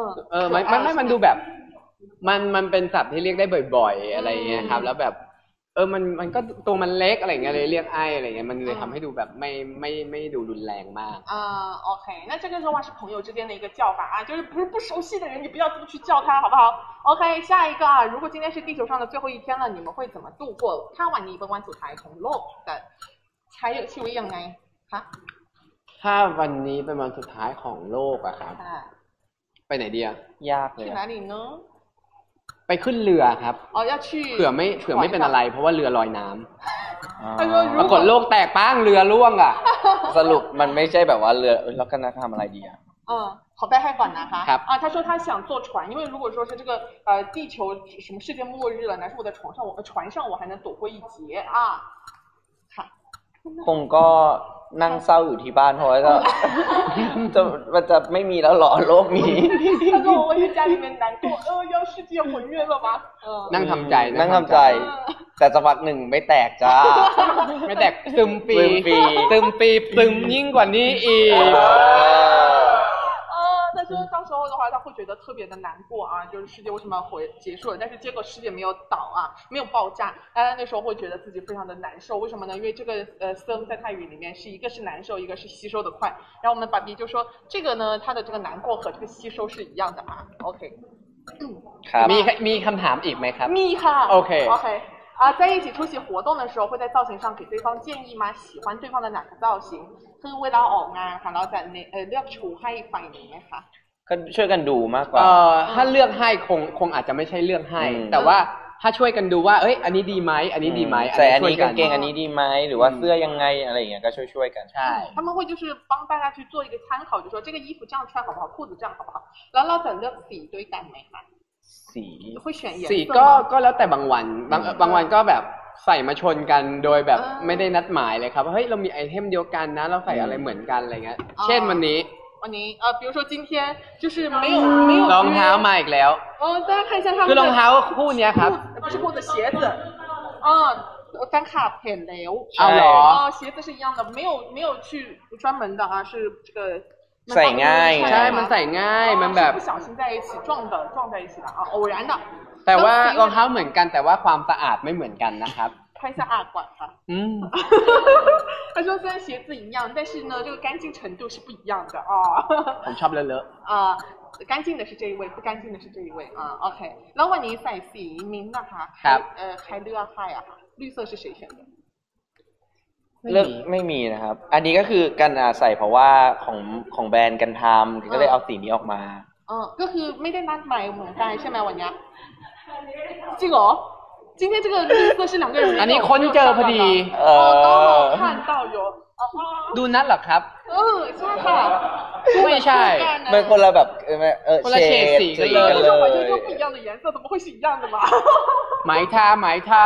ไม่มันดูแบบมันเป็นศัพท์ที่เรียกได้บ่อยๆอะไรอย่างเงี้ยครับแล้วแบบมันก็ตัวมันเล็กอะไรเงี้ยเลยเรียกไอ้อะไรเงี้ยมันเลยทำให้ดูแบบไม่ดูรุนแรงมาก OK 那这个的话是朋友之间的一个叫法啊就是不熟悉的人你不要这么去叫他好不好 OK 下一个啊如果今天是地球上的最后一天了你们会怎么度过ถ้าวันนี้เป็นวันสุดท้ายของโลกแต่ใช้ชีวิตยังไงคะถ้าวันนี้เป็นวันสุดท้ายของโลกอะครับไปไหนดีอะยากเลย去哪里呢ไปขึ้นเรือครับเผื่อไม่เป็นอะไรเพราะว่าเรือลอยน้ำปรากฏโลกแตกป้างเรือร่วงอ่ะสรุปมันไม่ใช่แบบว่าเรือแล้วกันนะทำอะไรดีอ่ะ好带海馆นะคะ他说他想坐船因为如果说是这个地球什么世界末日了难道我在船上我还能躲过一劫啊ค่ะคงก็นั่งเศร้าอยู่ที่บ้านเพราะว่ามันจะไม่มีแล้วหรอโลกนี้他说我在家里面难过要世界毁灭了吗นั่งทำใจแต่สักพักหนึ่งไม่แตกจ้าไม่แตกตึมปีตึมยิ่งกว่านี้อีก他说到时候的话他会觉得特别的难过啊就是世界为什么会结束了但是结果世界没有倒啊没有爆炸他那时候会觉得自己非常的难受为什么呢因为这个生在泰语里面是一个是难受一个是吸收的快然后我们爸比就说这个呢他的这个难过和这个吸收是一样的啊 OK มีคำถามอีกไหมครับมีค่ะ OK 在一起出席活动的时候会在造型上给对方建议吗喜欢对方的哪个造型คือเวลาออกงานค่ะเราจะเลือกชูให้ฝ่ายหนึ่งไหมคะก็ช่วยกันดูมากกว่าถ้าเลือกให้คงอาจจะไม่ใช่เลือกให้แต่ว่าถ้าช่วยกันดูว่าอันนี้ดีไหมอันนี้ดีไหมใส่อันนี้กางเกงอันนี้ดีไหมหรือว่าเสื้อยังไงอะไรอย่างเงี้ยก็ช่วยกันใช่他们会就是帮大家去做一个参考就说这个衣服这样穿好不好裤子这样好不好แล้วเราจะเลือกสีด้วยกันไหมคะสีก็แล้วแต่บางวันก็แบบใส่มาชนกันโดยแบบไม่ได้นัดหมายเลยครับเฮ้ยเรามีไอเทมเดียวกันนะเราใส่อะไรเหมือนกันอะไรเงี้ยเช่นวันนี้比如说今天就是没有รองเท้ามาอีกแล้ว大家看一下他们คือรองเท้าคู่นี้ครับ不是裤子鞋子แฟนคลับเห็นแล้ว鞋子是一样的没有去专门的啊是这个ใส่ง่ายใช่มันใส่ง่ายมันแบบ不小心在一起撞在一起的偶然的แต่ว่ารองเท้าเหมือนกันแต่ว่าความสะอาดไม่เหมือนกันนะครับ看一下阿管哈他说虽然鞋子一样但是呢这个干净程度是不一样的ผมชอบเลอะ干净的是这一位不干净的是这一位OK แล้ววันนี้ใส่สีมิ้นท์นะคะใครเลือกใครอะคะ绿色是谁选的เลือกไม่มีนะครับอันนี้ก็คือกันใส่เพราะว่าของแบรนด์กันทำก็เลยเอาสีนี้ออกมาก็คือไม่ได้นัดหมายเหมือนกันใช่ไหมวันนี้จริงเหรอ今天这个绿色是两个人อันนี้คนเจอพอดี刚好看到有ดูนัดเหรอครับใช่ค่ะไม่ใช่มันคนละแบบคนละเฉดสีกันเลย完全就不一样的颜色怎么会是一样的嘛หมายทา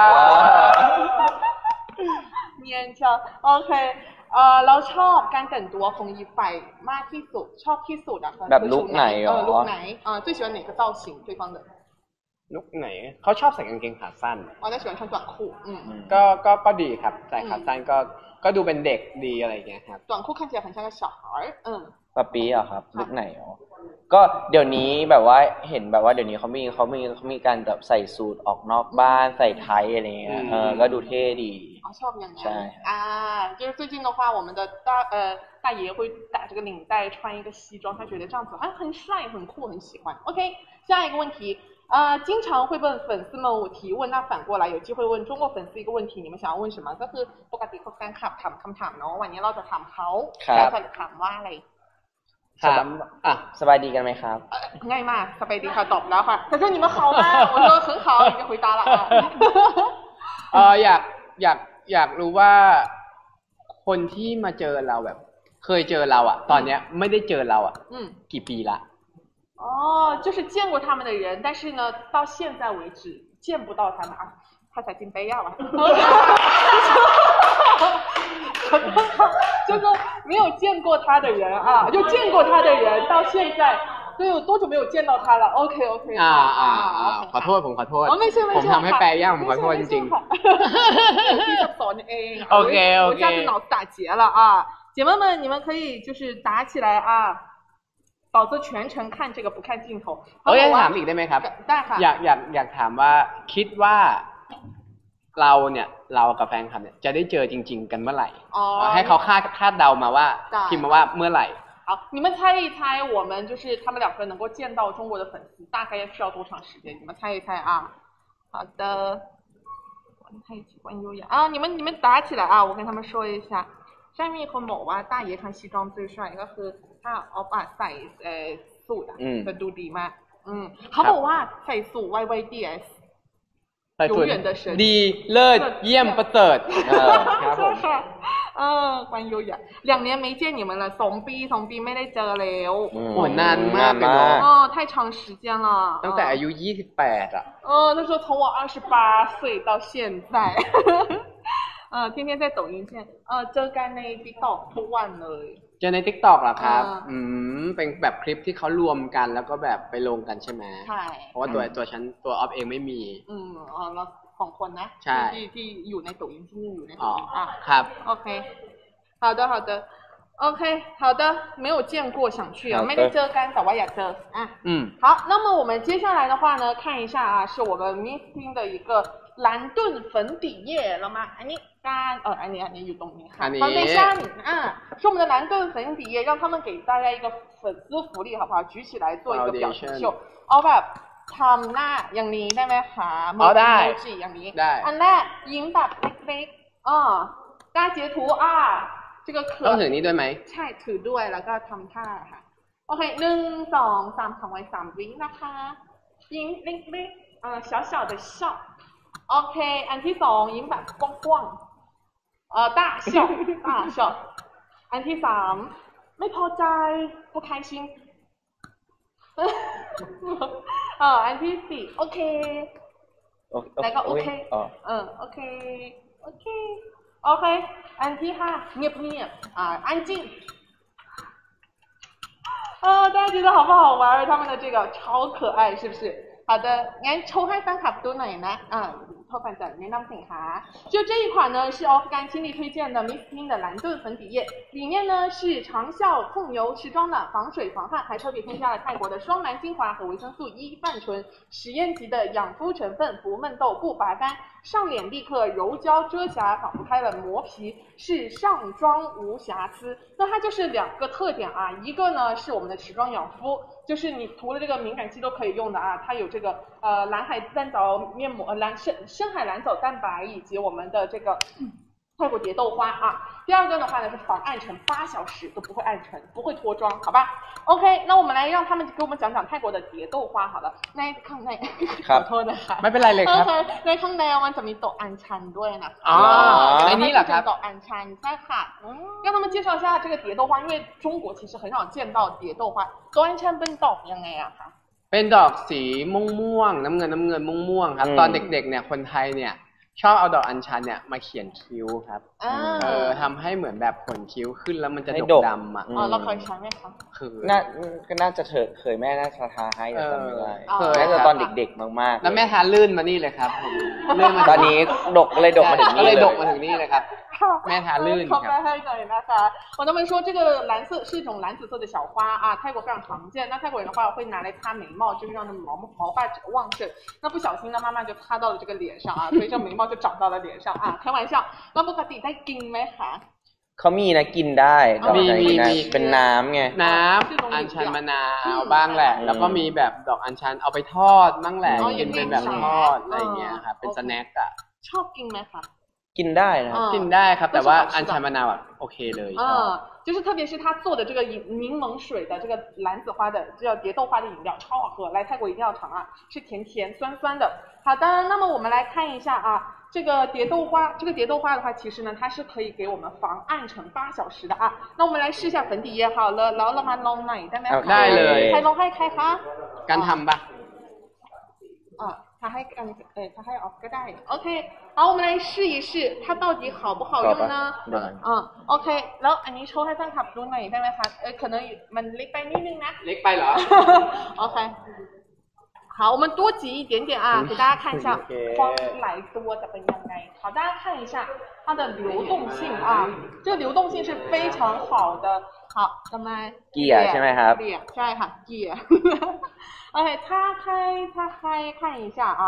เนียนเชียวโอเคเราชอบการแต่งตัวของอีฝ่ายมากที่สุดชอบที่สุดแบบลุคไหนลุคไหน最喜欢哪个造型对方的ลุคไหนเขาชอบใส่กางเกงขาสั้น他喜欢穿短裤ก็ดีครับใส่ขาสั้นก็ดูเป็นเด็กดีอะไรอย่างเงี้ยครับ短裤看起来很像个小孩ปะปีครับลุคไหนก็เดี๋ยวนี้แบบว่าเห็นแบบว่าเดี๋ยวนี้เขามีการแบบใส่สูทออกนอกบ้านใส่ไทยอะไรเงี้ยก็ดูเท่ดีชอบอย่างนั้น就是最近的话我们的大爷会打这个领带穿一个西装他觉得这样子很帅很酷很喜欢 OK 下一个问题经常会问粉丝们提问那反过来有机会问中国粉丝一个问题你们想要问什么ก็คือปกติเขาแฟนคลับถามคำถามเนาะวันนี้เราจะถามเขาจะถามว่าอะไรสบายดีกันไหมครับง่ายมากสบายดีค่ะตอบแล้วค่ะ他说你们好吗我说很好已经回答了อยากรู้ว่าคนที่มาเจอเราแบบเคยเจอเราตอนเนี้ยไม่ได้เจอเรากี่ปีละ就是见过他们的人但是呢到现在为止见不到他们他才进杯药了就说没有见过他的人就见过他的人到现在所以有多久没有见到他了 OK ขอโทษผมขอโทษผมทำให้แปลยากผมขอโทษจริงๆที่จะสอนเองโอเค我这样子脑子打结了姐妹们你们可以就是打起来保持全程看这个不看镜头ถามอีกได้ไหมครับได้ค่ะอยากถามว่าคิดว่าเรากับแฟนคลับเนี่ยจะได้เจอจริงๆกันเมื่อไหร่ให้เขาคาดเดามาว่าพิมพ์มาว่าเมื่อไหร่好，你们猜一猜，我们就是他们两个能够见到中国的粉丝，大概需要多长时间？你们猜一猜啊。好的，太极观优雅啊，你们打起来啊！我跟他们说一下，上面คนบอกว่า大爷穿西装最帅ก็คือถ้าออฟใส่สูทจะดูดีมากเขาบอกว่าใส่สูท YYDS永远的神ดีเลิศเยี่ยมประเสริฐครับผม关优雅2年没见你们了2ปีไม่ได้เจอแล้วโอ้นานมากเลยเนาะ太长时间了ตั้งแต่อายุ28อ่ะ他说从我28岁到现在天天在抖音见เจอกันใน TikTok ทุกวันเลยเจอใน TikTok เหรอครับเป็นแบบคลิปที่เขารวมกันแล้วก็แบบไปลงกันใช่ไหมใช่เพราะว่าตัวออฟเองไม่มีแล้วของคนนะใช่ที่อยู่ใน抖音ที่อยู่ใน抖音ครับโอเค好的OK好的没有见过想去啊ไม่ได้เจอกันแต่ว่าอยากเจอ好那么我们接下来的话呢看一下啊是我们 Missing 的一个蓝盾粉底液了吗อันนี้อยู่ตรงนี้ค่ะ foundation 是我们的蓝盾粉底液让他们给大家一个粉丝福利好不好举起来做一个表情秀เอาแบบทำหน้าอย่างนี้ได้ไหมคะมือจีอย่างนี้อันแรกยิ้มแบบเล็กๆ大家截图这个ต้องถือนี้ด้วยไหมใช่ถือด้วยแล้วก็ทำท่าค่ะโอเค1 2 3ทำไว้3วินะคะยิ้มเล็กๆ小的笑โอเคอันที่2ยิ้มแบบกว้างๆ大笑อันที่3ไม่พอใจ不开心อันที่4โอเคแล้วก็โอเคโอเคอันที่5เงียบ安静大家觉得好不好玩他们的这个超可爱是不是好的งั้นโชว์ให้แฟนคลับดูหน่อยนะโทษแฟนจัดแนะนำสินค้า就这一款呢是 Off 干亲力推荐的 Missing 的蓝盾粉底液里面呢是长效控油持妆的防水防汗还特别添加了泰国的双蓝精华和维生素E泛醇实验级的养肤成分不闷痘不拔干上脸立刻柔焦遮瑕仿佛开了磨皮是上妆无瑕疵那它就是2个特点一个呢是我们的持妆养肤就是你涂了这个敏感肌都可以用的它有这个蓝海蓝藻面膜深海蓝藻蛋白以及我们的这个泰国蝶豆花第2个的话呢是防暗沉8小时都不会暗沉不会脱妆好吧 OK 那我们来让他们给我们讲讲泰国的蝶豆花好了ในข้างในขอโทษนะคะไม่เป็นไรเลยครับในข้างในมันจะมีโตอัญชันด้วยนะในนี้เหรอครับโตอัญชันใช่ค่ะ让他们介绍一下这个蝶豆花因为中国其实很少见到蝶豆花โตอัญชันเป็นดอกยังไงคะเป็นดอกสีม่วงน้ำเงินม่วงครับตอนเด็กๆเนี่ยคนไทยเนี่ยชอบเอาดอกอัญชันเนี่ยมาเขียนคิ้วครับทำให้เหมือนแบบขนคิ้วขึ้นแล้วมันจะดกดำเราเคยใช้ไหมคะน่าจะเคยแม่น่าจะทาให้แต่จำไม่ได้น่าจะตอนเด็กๆมากๆแล้วแม่ทาลื่นมานี่เลยครับลื่นมาตอนนี้ดกมาถึงนี่เลยครับแม่ทาลื่นครับนะคะ我们说这个蓝色是一种蓝紫色的小花泰国非常常见那泰国人的话会拿来擦眉毛就是让毛发旺盛那不小心呢妈妈就擦到了这个脸上所以这眉毛就长到了脸上开玩笑แล้วปกติได้กินไหมคะเขามีนะกินได้มีเป็นน้ำไงน้ำอัญชันมะนาวบ้างแหละแล้วก็มีแบบดอกอัญชันเอาไปทอดบ้างแหละกินเป็นแบบทอดอะไรเงี้ยครับเป็นสแน็คชอบกินไหมคะกินได้นะกินได้ครับแต่ว่าอัญชันมะนาวโอเคเลย就是特别是他做的这个柠檬水的这个蓝子花的这叫蝶豆花的饮料超好喝来泰国一定要尝是甜甜酸酸的好的那么我们来看一下这个蝶豆花的话其实呢它是可以给我们防暗沉8小时的那我们来试一下粉底液好了แล้วเรามาลองหน่อยได้ไหมได้เลยใครลองให้ใครคะการทำปะ他还ออฟก็ได้โอเค好我们来试一试它到底好不好用呢โอเคแล้วอันนี้โชว์ให้แฟนคลับดูหน่อยได้ไหมคะ可能มันเล็กไปนิดนึงนะเล็กไปเหรอ OK好我们多挤一点点给大家看一下光来多จะเป็นยังไง好大家看一下它的流动性这个流动性是非常好的好那么เกียร์ใช่ไหมครับใช่ค่ะเกียร์OK 擦开看一下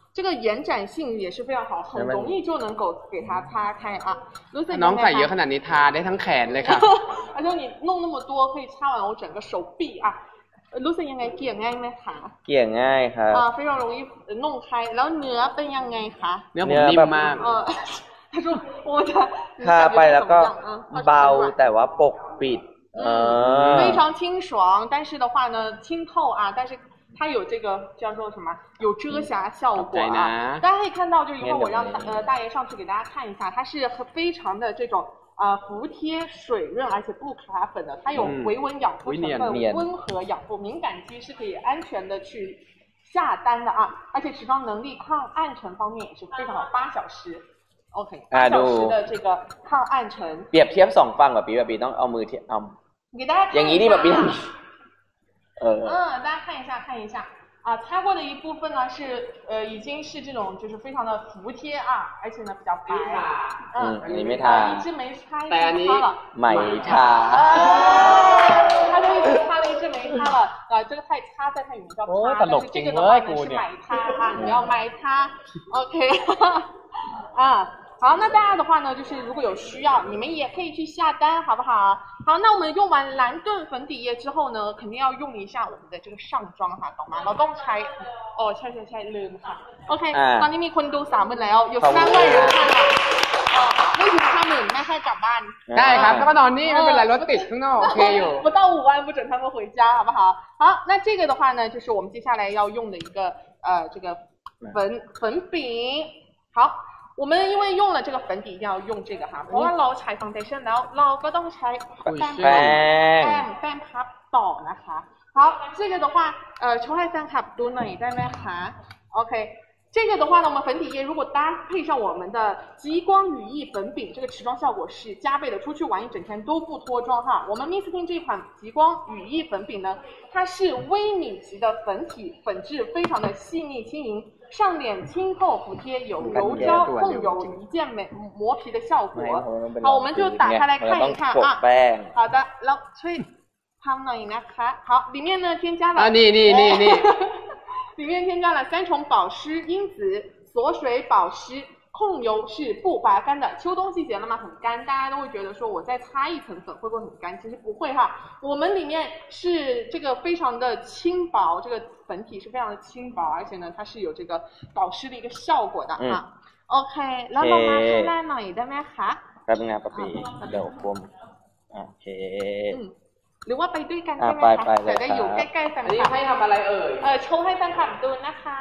这个延展性也是非常好，很容易就能够给它擦开啊。 น้องใส่เยอะขนาดนี้ทาได้ทั้งแขนเลยค่ะ。 他说你弄那么多可以擦完我整个手臂啊。รู้สึกยังไงเกี่ยง่ายไหมคะเกี่ยง่ายครับ非常容易弄开แล้วเนื้อเป็นยังไงคะเนื้อผมนิ่มมาก他说我的ทาไปแล้วก็เบาแต่ว่าปกปิด非常清爽但是的话呢清透啊但是它有这个叫做什么有遮瑕效果啊大家可以看到就是一会儿我让大爷上去给大家看一下它是非常的这种服帖水润而且不卡粉的它有维稳养肤成分温和养肤敏感肌是可以安全的去下单的啊而且持妆能力抗暗沉方面也是非常好8小时OK 8小时的这个抗暗沉เปรียบเทียบ2ฝั่งแบบปีต้องเอามือเทียบ给大家看อย่างนี้นี่แบบปี大家看一下擦过的一部分呢是已经是这种就是非常的服帖啊而且呢比较白你没擦一直没擦一直擦了没擦他就一直擦了一直没擦了这个太擦在太远叫擦但是这个的话呢是买它你要买它 OK 好那大家的话呢就是如果有需要你们也可以去下单好不好好那我们用完蓝盾粉底液之后呢肯定要用一下我们的这个上妆哈懂吗เราต้องใช้ใช่ลืมค่ะโอเคตอนนี้มีคนดู30,000แล้ว有3万人看了ไม่ถึง50,000ไม่ให้กลับบ้านได้ครับถ้ามานอนนี่ไม่เป็นไรรถติดข้างนอกโอเคอยู่不到5万不准他们回家好不好好那这个的话呢就是我们接下来要用的一个这个粉饼好我们因为用了这个粉底一定要用这个哈เพราะว่าเราใช้ foundation แล้วเราก็ต้องใช้แป้งพับต่อนะคะ好这个的话โชว์ให้แฟนคลับดูหน่อยได้ไหมคะ OK这个的话呢我们粉底液如果搭配上我们的极光羽翼粉饼这个持妆效果是加倍的出去玩一整天都不脱妆哈我们 Mistin 这款极光羽翼粉饼呢它是微米级的粉体粉质非常的细腻轻盈上脸清透服帖有柔焦控油一键磨皮的效果好我们就打开来看一看啊好的แล้วช่วยทำหน่อยนะคะ好里面呢添加了นี่里面添加了3重保湿因子锁水保湿控油是不拔干的秋冬季节了嘛很干大家都会觉得说我再擦一层粉会不会很干其实不会哈我们里面是这个非常的轻薄这个粉体是非常的轻薄而且呢它是有这个保湿的一个效果的啊 OK แล้วลงมาข้างหน้าหน่อยได้ไหมคะแป๊บนึงป๊าปีเดี๋ยวผมโอเคหรือว่าไปด้วยกันใช่ไหมคะจะได้อยู่ใกล้ๆแฟนคลับให้ทำอะไรโชว์ให้แฟนคลับดูนะคะ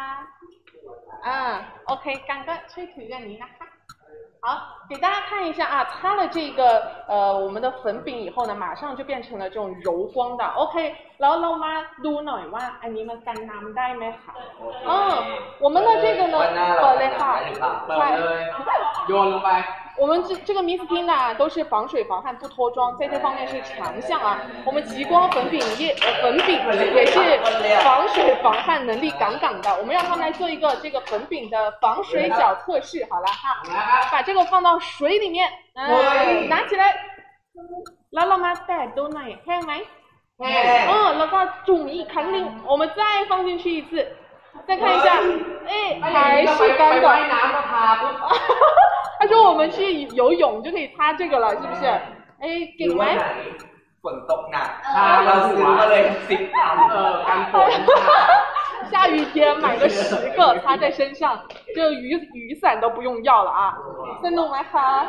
OKกันก็ช่วยถืออย่างนี้นะคะ好给大家看一下啊擦了这个我们的粉饼以后呢马上就变成了这种柔光的 OK แล้วเรามาดูหน่อยว่าอันนี้มันกันน้ำได้ไหมคะ我们的这个呢เปิดเลยค่ะเปิดเลยโยนลงไป我们这个 Mistin 呢都是防水防汗不脱妆在这方面是强项啊我们极光粉饼也是防水防汗能力杠杠的我们让他们来做一个这个粉饼的防水角测试好了哈把这个放到水里面拿起来แล้วเรามาแตะดูหน่อยแห้งไหมแล้วก็จุ่มอีกครั้งนึง我们再放进去一次再看一下还是干的他说我们去游泳就可以擦这个了是不是เก่งไหมฝนตกหนักเราซื้อมาเลย10อันกันฝน下雨天买个10个擦在身上这个雨伞都不用要了啊再弄来哈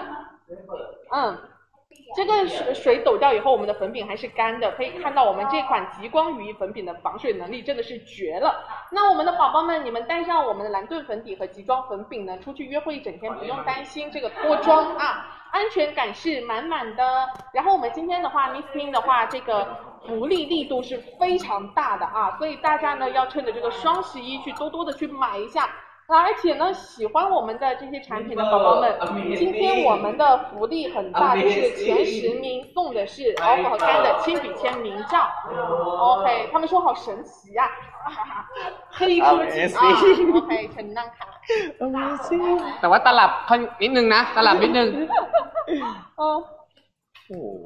这个水抖掉以后我们的粉饼还是干的可以看到我们这款极光羽翼粉饼的防水能力真的是绝了那我们的宝宝们你们带上我们的蓝盾粉底和极光粉饼呢出去约会一整天不用担心这个脱妆啊安全感是满满的然后我们今天的话 Mistin 的话这个福利力度是非常大的啊所以大家呢要趁着这个双11去多多的去买一下而且呢喜欢我们的这些产品的宝宝们今天我们的福利很大就是前10名送的是 offer 干的亲笔签名照 OK 他们说好神奇啊可以科技OK ฉันนั่งค่ะแต่ว่าตลับนิดนึงนะตลับนิดนึง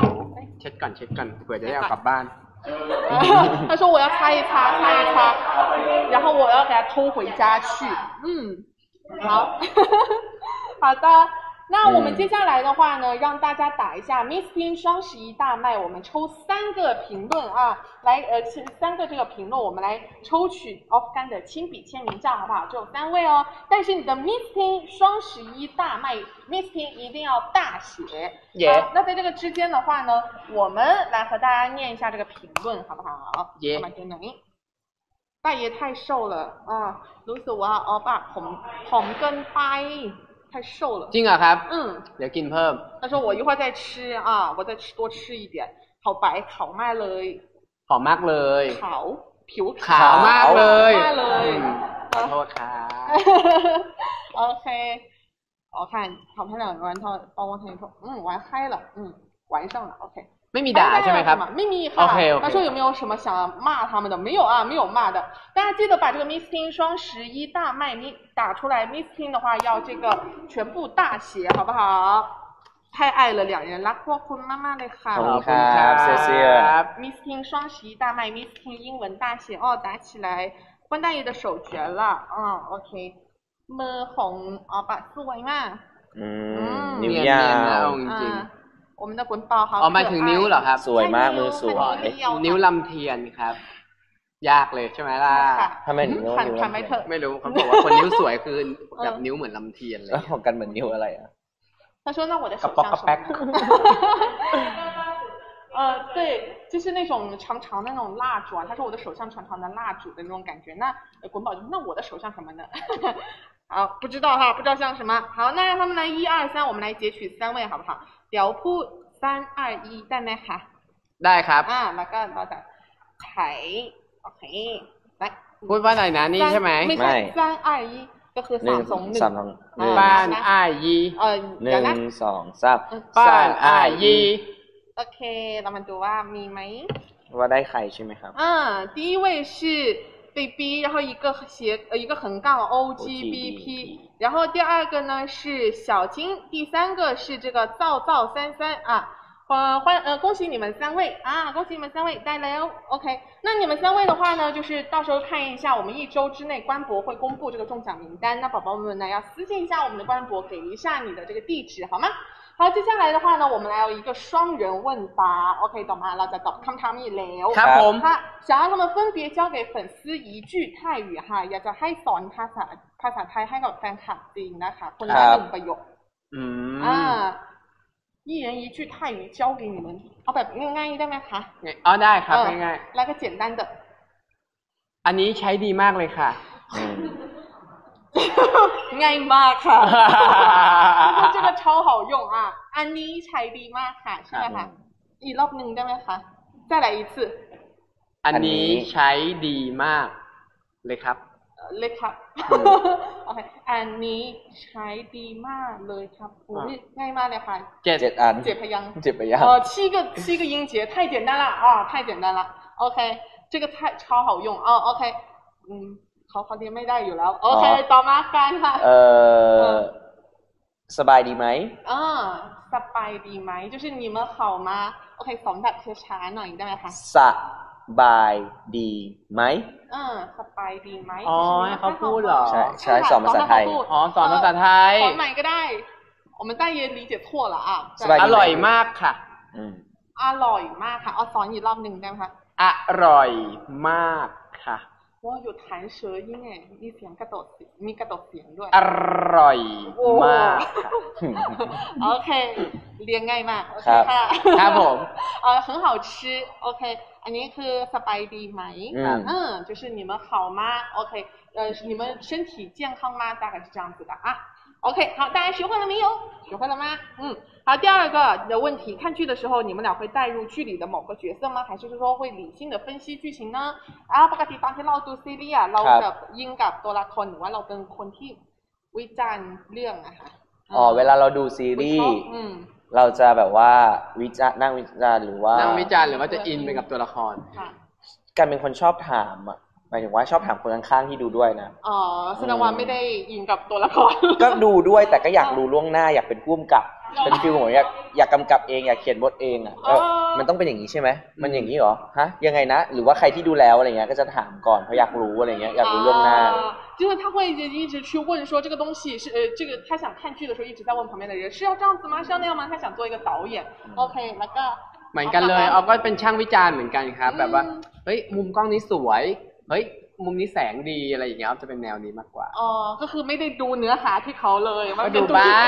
เช็ดก่อนเผื่อจะได้เอากลับบ้าน他说我要擦一擦然后我要给它偷回家去。好，好的。那我们接下来的话呢，让大家打一下 Miss Pin 双11大卖，我们抽3个评论啊，来3个这个评论，我们来抽取 Off 干的亲笔签名照，好不好？只有3位哦。但是你的 Miss Pin 双11大卖 Miss Pin 一定要大写。好，那在这个之间的话呢，我们来和大家念一下这个评论，好不好？มาดูหน่อย大爷太瘦了啊，รู้สึกว่าออฟอะผอมเกินไป太瘦了。 จริงเหรอครับเดี๋ยวกินเพิ่ม他说我一会儿再吃啊，我再多吃一点。好白ขาวมากเลยหอมมากเลยขาวผิวขาวมากเลยขอโทษครับ OK 我看好漂亮完他帮我看一口玩嗨了玩上了 OK ไม่มีด่าใช่ไหมครับไม่มีค่ะ OK 他说有没有什么想骂他们的没有啊没有骂的大家记得把这个 Miss Pin 双11大卖打出来 Miss Pin 的话要这个全部大写好不好太爱了两人รักพวกคุณมากๆเลยค่ะขอบคุณครับเซีย Miss Pin 双11大卖 Miss Pin 英文大写打起来关大爷的手绝了OK มือของปะสวยมากนิ้วยาวจริง我们的滚宝好หมายถึงนิ้วเหรอครับสวยมากมือสวยนิ้วลำเทียนครับยากเลยใช่ไหมล่ะทำไมถึงนิ้วไม่รู้เขาบอกว่าคนนิ้วสวยคือแบบนิ้วเหมือนลำเทียนเลยของกันเหมือนนิ้วอะไรอ่ะ他说那我的手像什么对就是那种长长的那种蜡烛他说我的手像长长的蜡烛的那种感觉那滚宝那我的手像什么呢好不知道哈不知道像什么好那让他们来1 2 3我们来截取3位好不好เดี๋ยวพูด3 2 1ได้ไหมคะได้ครับแล้วก็เราจะไถโอเคไปพูดว่าอะไรนะนี่ใช่ไหมไม่ใช่3 2 1ก็คือ3 2 1 บ้านอ้ายยี 1 2 3 บ้านอ้ายยีโอเคเรามาดูว่ามีไหมว่าได้ใครใช่ไหมครับ第一位是baby然后一个横杠 OGBP然后第二个呢是小金第三个是这个造33恭喜你们3位恭喜你们3位ได้แล้ว OK 那你们3位的话呢就是到时候看一下我们1周之内官博会公布这个中奖名单那宝宝们呢要私信一下我们的官博给一下你的这个地址好吗好接下来的话呢我们来有一个双人问答 OK 懂吗เราจะตอบคำถามอีกแล้วครับผม想让他们分别交给粉丝一句泰语อยากจะให้สอนภาษาไทยให้กับแฟนคลับจริงนะคะคนละ1ประโยค一人一句泰语教给你们เอาแบบง่ายๆได้ไหมคะได้ครับง่ายๆแล้วก็简单的อันนี้ใช้ดีมากเลยค่ะง่ายมากค่ะ这个超好用อันนี้ใช้ดีมากค่ะใช่ไหมคะอีกรอบนึงได้ไหมคะ再来一次อันนี้ใช้ดีมากเลยครับเลยครับโอเคอันนี้ใช้ดีมากเลยครับง่ายมากเลยค่ะ 7อัน 7พยางค์7个音节太简单了太简单了 OK 这个超好用OK เขาเรียนไม่ได้อยู่แล้วโอเคต่อมากันค่ะสบายดีไหมสบายดีไหม就是你们好吗 OK สอนแบบช้าๆหน่อยได้ไหมคะสบายดีไหมสบายดีไหมให้เขาพูดเหรอใช่สอนภาษาไทยสอนภาษาไทยสอนใหม่ก็ได้我们大爷理解错了อร่อยมากค่ะอร่อยมากค่ะเอาสอนอีกรอบนึงได้ไหมคะอร่อยมากค่ะ哇有弹舌音哎มีเสียงกระโดดมีกระโดดเสียงด้วยอร่อยมากโอเคเรียนง่ายมากโอเคค่ะครับผม很好吃 OK อันนี้คือสบายดีไหม就是你们好吗 OK你们身体健康吗大概是这样子的OK 好大家学会了没有学会了吗好第二个的问题看剧的时候你们俩会带入剧里的某个角色吗还是说会理性的分析剧情呢ปกติตอนที่เราดูซีรีส์เราจะยิงกับตัวละครหรือว่าเราเป็นคนที่วิจารณ์เรื่องค่ะเวลาเราดูซีรีส์เราจะแบบว่านั่งวิจารณ์หรือว่านั่งวิจารณ์หรือว่าจะอินไปกับตัวละครกันเป็นคนชอบถามหมายถึงว่าชอบถามคนข้างๆที่ดูด้วยนะอ๋อแสดงว่าไม่ได้อินกับตัวละครก็ดูด้วยแต่ก็อยากรู้ล่วงหน้าอยากเป็นผู้กำกับเป็นฟิลเหมือนอยากกำกับเองอยากเขียนบทเองอ่ะมันต้องเป็นอย่างนี้ใช่ไหมมันอย่างนี้เหรอฮะยังไงนะหรือว่าใครที่ดูแล้วอะไรเงี้ยก็จะถามก่อนเพราะอยากรู้อะไรเงี้ยอยากรู้ล่วงหน้า就是他会一直去问说这个东西是这个他想看剧的时候一直在问旁边的人是要这样子吗是要那样吗他想做一个导演 OK แล้วก็เหมือนกันเลยก็เป็นช่างวิจารณ์เหมือนกันครับแบบว่าเฮ้ยมุมกล้องนี้สวยเฮ้ยมุมนี้แสงดีอะไรอย่างเงี้ยจะเป็นแนวนี้มากกว่าอ๋อก็คือไม่ได้ดูเนื้อหาที่เขาเลยก็ดูบ้าง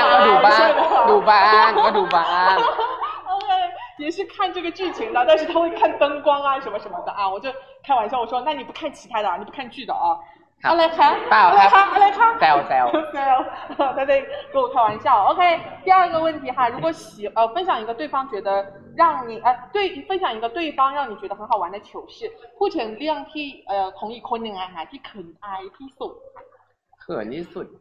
OK 也是看这个剧情的但是他会看灯光啊什么什么的啊我就开玩笑我说那你不看其他的啊你不看剧的啊อะไรคะเปล่าครับอะไรคะแซว他在跟我开玩笑 OK 第二个问题哈如果分享一个对方觉得让你分享一个对方让你觉得很好玩的糗事พูดถึงเรื่องที่ของอีกคนหนึ่งอะค่ะที่เขินอายที่สุดเขินที่สุด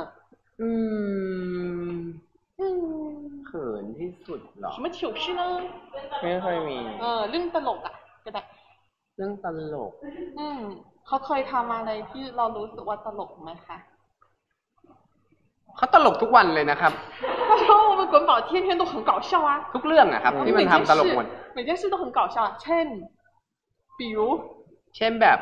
เขินที่สุดหรอ什么糗事呢ไม่ค่อยมีเรื่องตลกอะก็ได้เรื่องตลกเขาเคยทำอะไรที่เรารู้สึกว่าตลกไหมคะเขาตลกทุกวันเลยนะครับ他说我们滚宝天天都很搞笑啊ทุกเรื่องอะครับที่มันทำตลกหมด每件事都很搞笑เช่นเช่นแบบ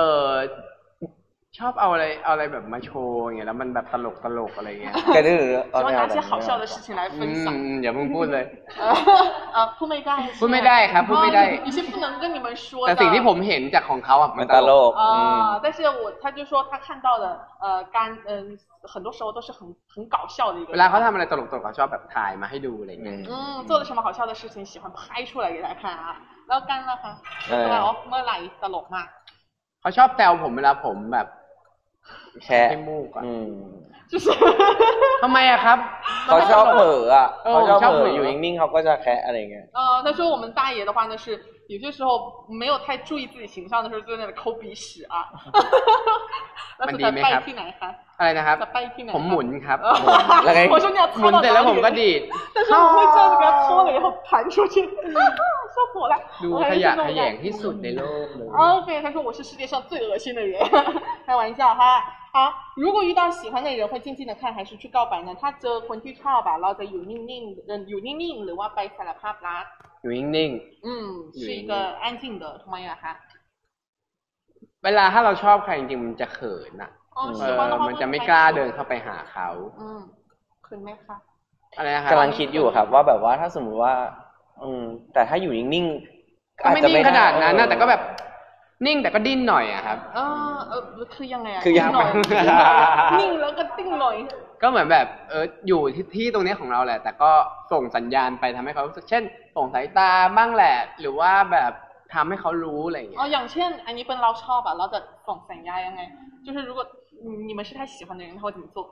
ชอบเอาอะไรแบบมาโชว์อย่างเงี้ยแล้วมันแบบตลกอะไรเงี้ยก็ดื้อ喜欢拿些好笑的事情来分享อย่าเพิ่งพูดเลยพูดไม่ได้ครับพูดไม่ได้有些不能跟你们说แต่สิ่งที่ผมเห็นจากของเขาอ่ะมันตลก但是他就说他看到的很多时候都是很搞笑的一个เวลาเขาทำอะไรตลกเขาชอบแบบถ่ายมาให้ดูอะไรเงี้ย做了什么好笑的事情喜欢拍出来给大家看啊แล้วกันล่ะคะเมื่อไหร่ตลกมากเขาชอบแซวผมเวลาผมแบบแค่มูกอ่ะทำไมอะครับเขาชอบเผลออ่ะเขาชอบเผลออยู่นิ่งๆเขาก็จะแคะอะไรเงี้ย他说我们大爷的话呢是有些时候没有太注意自己形象的时候就在那里抠鼻屎啊มันดีไหมครับที่ไหนคะอะไรนะครับจะไปที่ไหนผมหมุนครับแล้วไง我说你要หมุนเสร็จแล้วผมก็ดีด但是我会这样子给他搓了以后弹出去笑死我了ดูขยะแขยงที่สุดในโลกเลย OK 他说我是世界上最恶心的人开玩笑哈好如果遇到喜欢的人会静静的看还是去告白呢ถ้าเจอคนที่ชอบเราจะอยู่นิ่งๆหรือว่าไปสารภาพรักอยู่นิ่งๆ是一个安静的ทำไมอะคะเวลาถ้าเราชอบใครจริงๆมันจะเขินอะมันจะไม่กล้าเดินเข้าไปหาเขาเขินไหมคะอะไรนะครับกำลังคิดอยู่ครับว่าแบบว่าถ้าสมมติว่าแต่ถ้าอยู่นิ่งๆก็ไม่นิ่งขนาดนั้นนะแต่ก็แบบนิ่งแต่ก็ดิ้นหน่อยอะครับคือยังไงอะคือยังหน่อยนิ่งแล้วก็ดิ้นหน่อยก็เหมือนแบบอยู่ที่ตรงนี้ของเราแหละแต่ก็ส่งสัญญาณไปทำให้เขารู้สึกเช่นส่งสายตาบ้างแหละหรือว่าแบบทำให้เขารู้อะไรอย่างเงี้ยอย่างเช่นอันนี้เป็นเราชอบอะเราจะส่งสัญญาณยังไง就是如果你们是他喜欢的人他会怎么做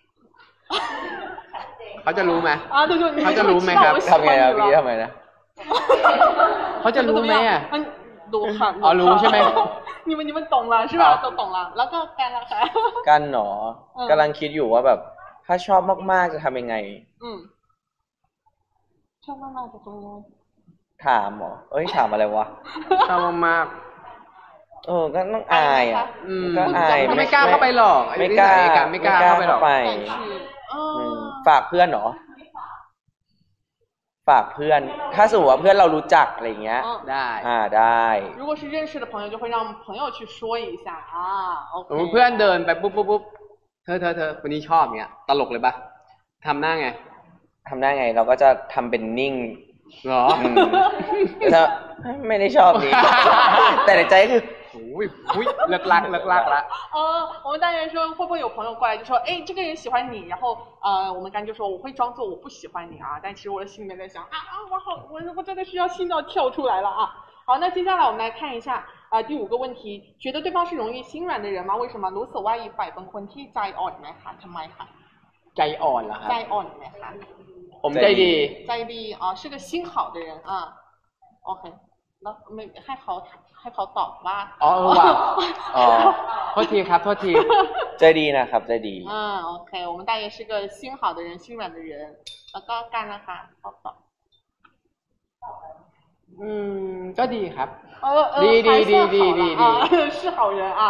เขาจะรู้ไหมเขาจะรู้ไหมครับทำไงอะพี่ทำไมนะเขาจะรู้ไหมอะรู้ค่ะรู้ใช่ไหม你们懂了是吧都懂了แล้วก็กันล่ะคะกันหนอกำลังคิดอยู่ว่าแบบถ้าชอบมากๆจะทำยังไงชอบมากๆจะทำยังไงถามหรอถามอะไรวะชอบมากก็ต้องอายอ่ะก็อายไม่กล้าเข้าไปหรอกไม่กล้าเข้าไปหรอกฝากเพื่อนหรอฝากเพื่อนถ้าสมมติว่าเพื่อนเรารู้จักอะไรเงี้ยได้ได้如果是认识的朋友就会让朋友去说一下 OK เพื่อนเดินไปปุ๊บเธอคนนี้ชอบเงี้ยตลกเลยปะทำหน้าไงเราก็จะทำเป็นนิ่งเหรอไม่ได้ชอบนี่แต่ในใจคือเลิกลักละ我们大概说会不会有朋友过来就说这个人喜欢你然后我们刚就说我会装作我不喜欢你啊但其实我的心里面在想我真的是要心脏跳出来了啊好那接下来我们来看一下第5个问题觉得对方是容易心软的人吗为什么รู้สึกว่าอีกฝ่ายเป็นคนที่ใจอ่อนไหมคะทำไมคะใจอ่อนเหรอครับใจอ่อนไหมคะผมใจดี是个心好的人OKแล้วไม่ให้เขาตอบว่าว่ะโทษทีครับโทษทีใจดีนะครับใจดี OK我们大爷是个心好的人心软的人แล้วก็กันนะคะเขาตอบก็ดีครับ是好人啊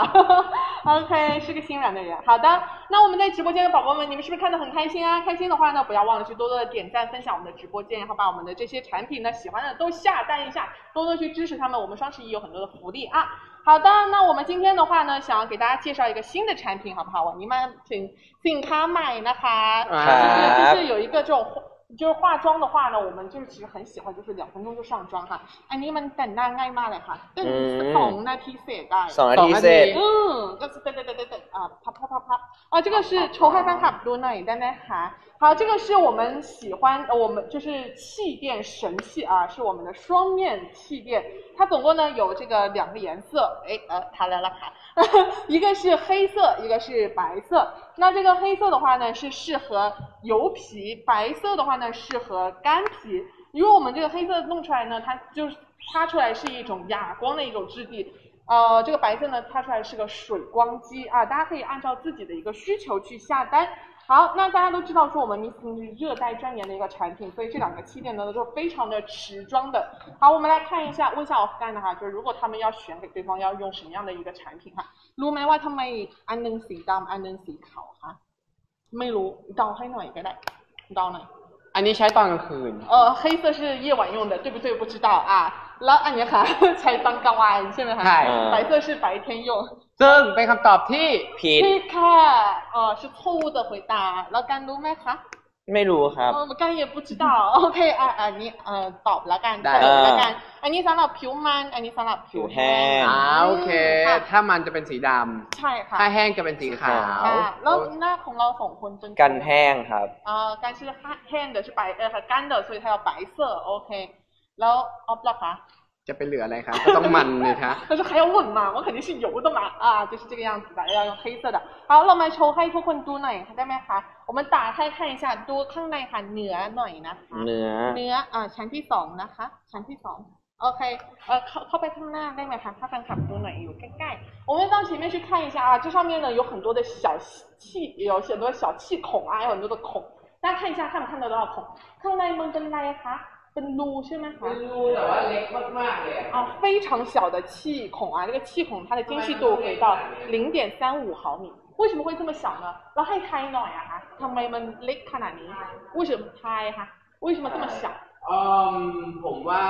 OK 是个心软的人好的那我们在直播间的宝宝们你们是不是看得很开心啊开心的话呢不要忘了去多多的点赞分享我们的直播间然后把我们的这些产品呢喜欢的都下单一下多多去支持他们我们双11有很多的福利啊好的那我们今天的话呢想要给大家介绍一个新的产品好不好วันนี้มาถึงสินค้าใหม่นะคะ就是有一个这种就是化妆的话呢我们就是其实很喜欢就是2分钟就上妆ค่ะอันนี้มันแต่งหน้าง่ายมากเลยค่ะเป็น2นาทีเสร็จได้ 2นาทีเสร็จก็是พับ这个是抽ให้แฟนคลับดูหน่อยได้ไหมคะ好这个是我们喜欢我们就是气垫神器啊是我们的双面气垫它总共呢有这个2个颜色它来了卡一个是黑色一个是白色那这个黑色的话呢是适合油皮白色的话呢适合干皮因为我们这个黑色弄出来呢它就是擦出来是一种哑光的一种质地这个白色呢擦出来是个水光肌啊大家可以按照自己的一个需求去下单好那大家都知道说我们 Missing 是热带专研的一个产品所以这2个气垫呢都是非常的持妆的好我们来看一下问一下 Offline 的哈就是如果他们要选给对方要用什么样的一个产品哈รู้ไหมว่าทำไมอันนึงสีดำอันนึงสีขาวคะไม่รู้เดาให้หน่อยก็ได้เดาหน่อยอันนี้ใช้ตอนกลางคืน黑色是夜晚用的对不对不知道啊แล้วอันนี้ค่ะใช้ตอนกลางวันใช่ไหมคะใช่白色是白天用ซึ่งเป็นคำตอบที่ผิดค่ะ是错误的回答แล้วกันรู้ไหมคะไม่รู้ครับกัน也不知道โอเคอันนี้ตอบแล้วกันแล้วกันอันนี้สำหรับผิวมันอันนี้สำหรับผิวแห้งโอเคถ้ามันจะเป็นสีดำใช่ค่ะถ้าแห้งจะเป็นสีขาวแล้วหน้าของเรา2คนเป็นกันแห้งครับกัน是แห้ง的是白干的所以它要白色 OK แล้วออฟล่ะคะจะไปเหลืออะไรคะก็ต้องมันเลยคะ但是还要问嘛我肯定是油的嘛就是这个样子的要用黑色的好เรามาโชว์ให้ทุกคนดูหน่อยได้ไหมคะ我们打开看一下ดูข้างในค่ะเนื้อหน่อยนะคะเนื้อชั้นที่2นะคะชั้นที่2โอเคเข้าไปข้างหน้าได้ไหมคะถ้าแฟนคลับดูหน่อยอยู่ใกล้ๆ我们到前面去看一下这上面呢有很多的小气有很多小气孔有很多的孔大家看一下看不看得到孔ข้างในมันเป็นอะไรคะเป็นรูใช่ไหมคะเป็นรูแต่ว่าเล็กมากๆเลย非常小的气孔这个气孔它的精细度可以到 0.35 毫米为什么会这么小呢เราให้ทายหน่อยคะทำไมมันเล็กขนาดนี้为什么ทายคะ为什么这么小ผมว่า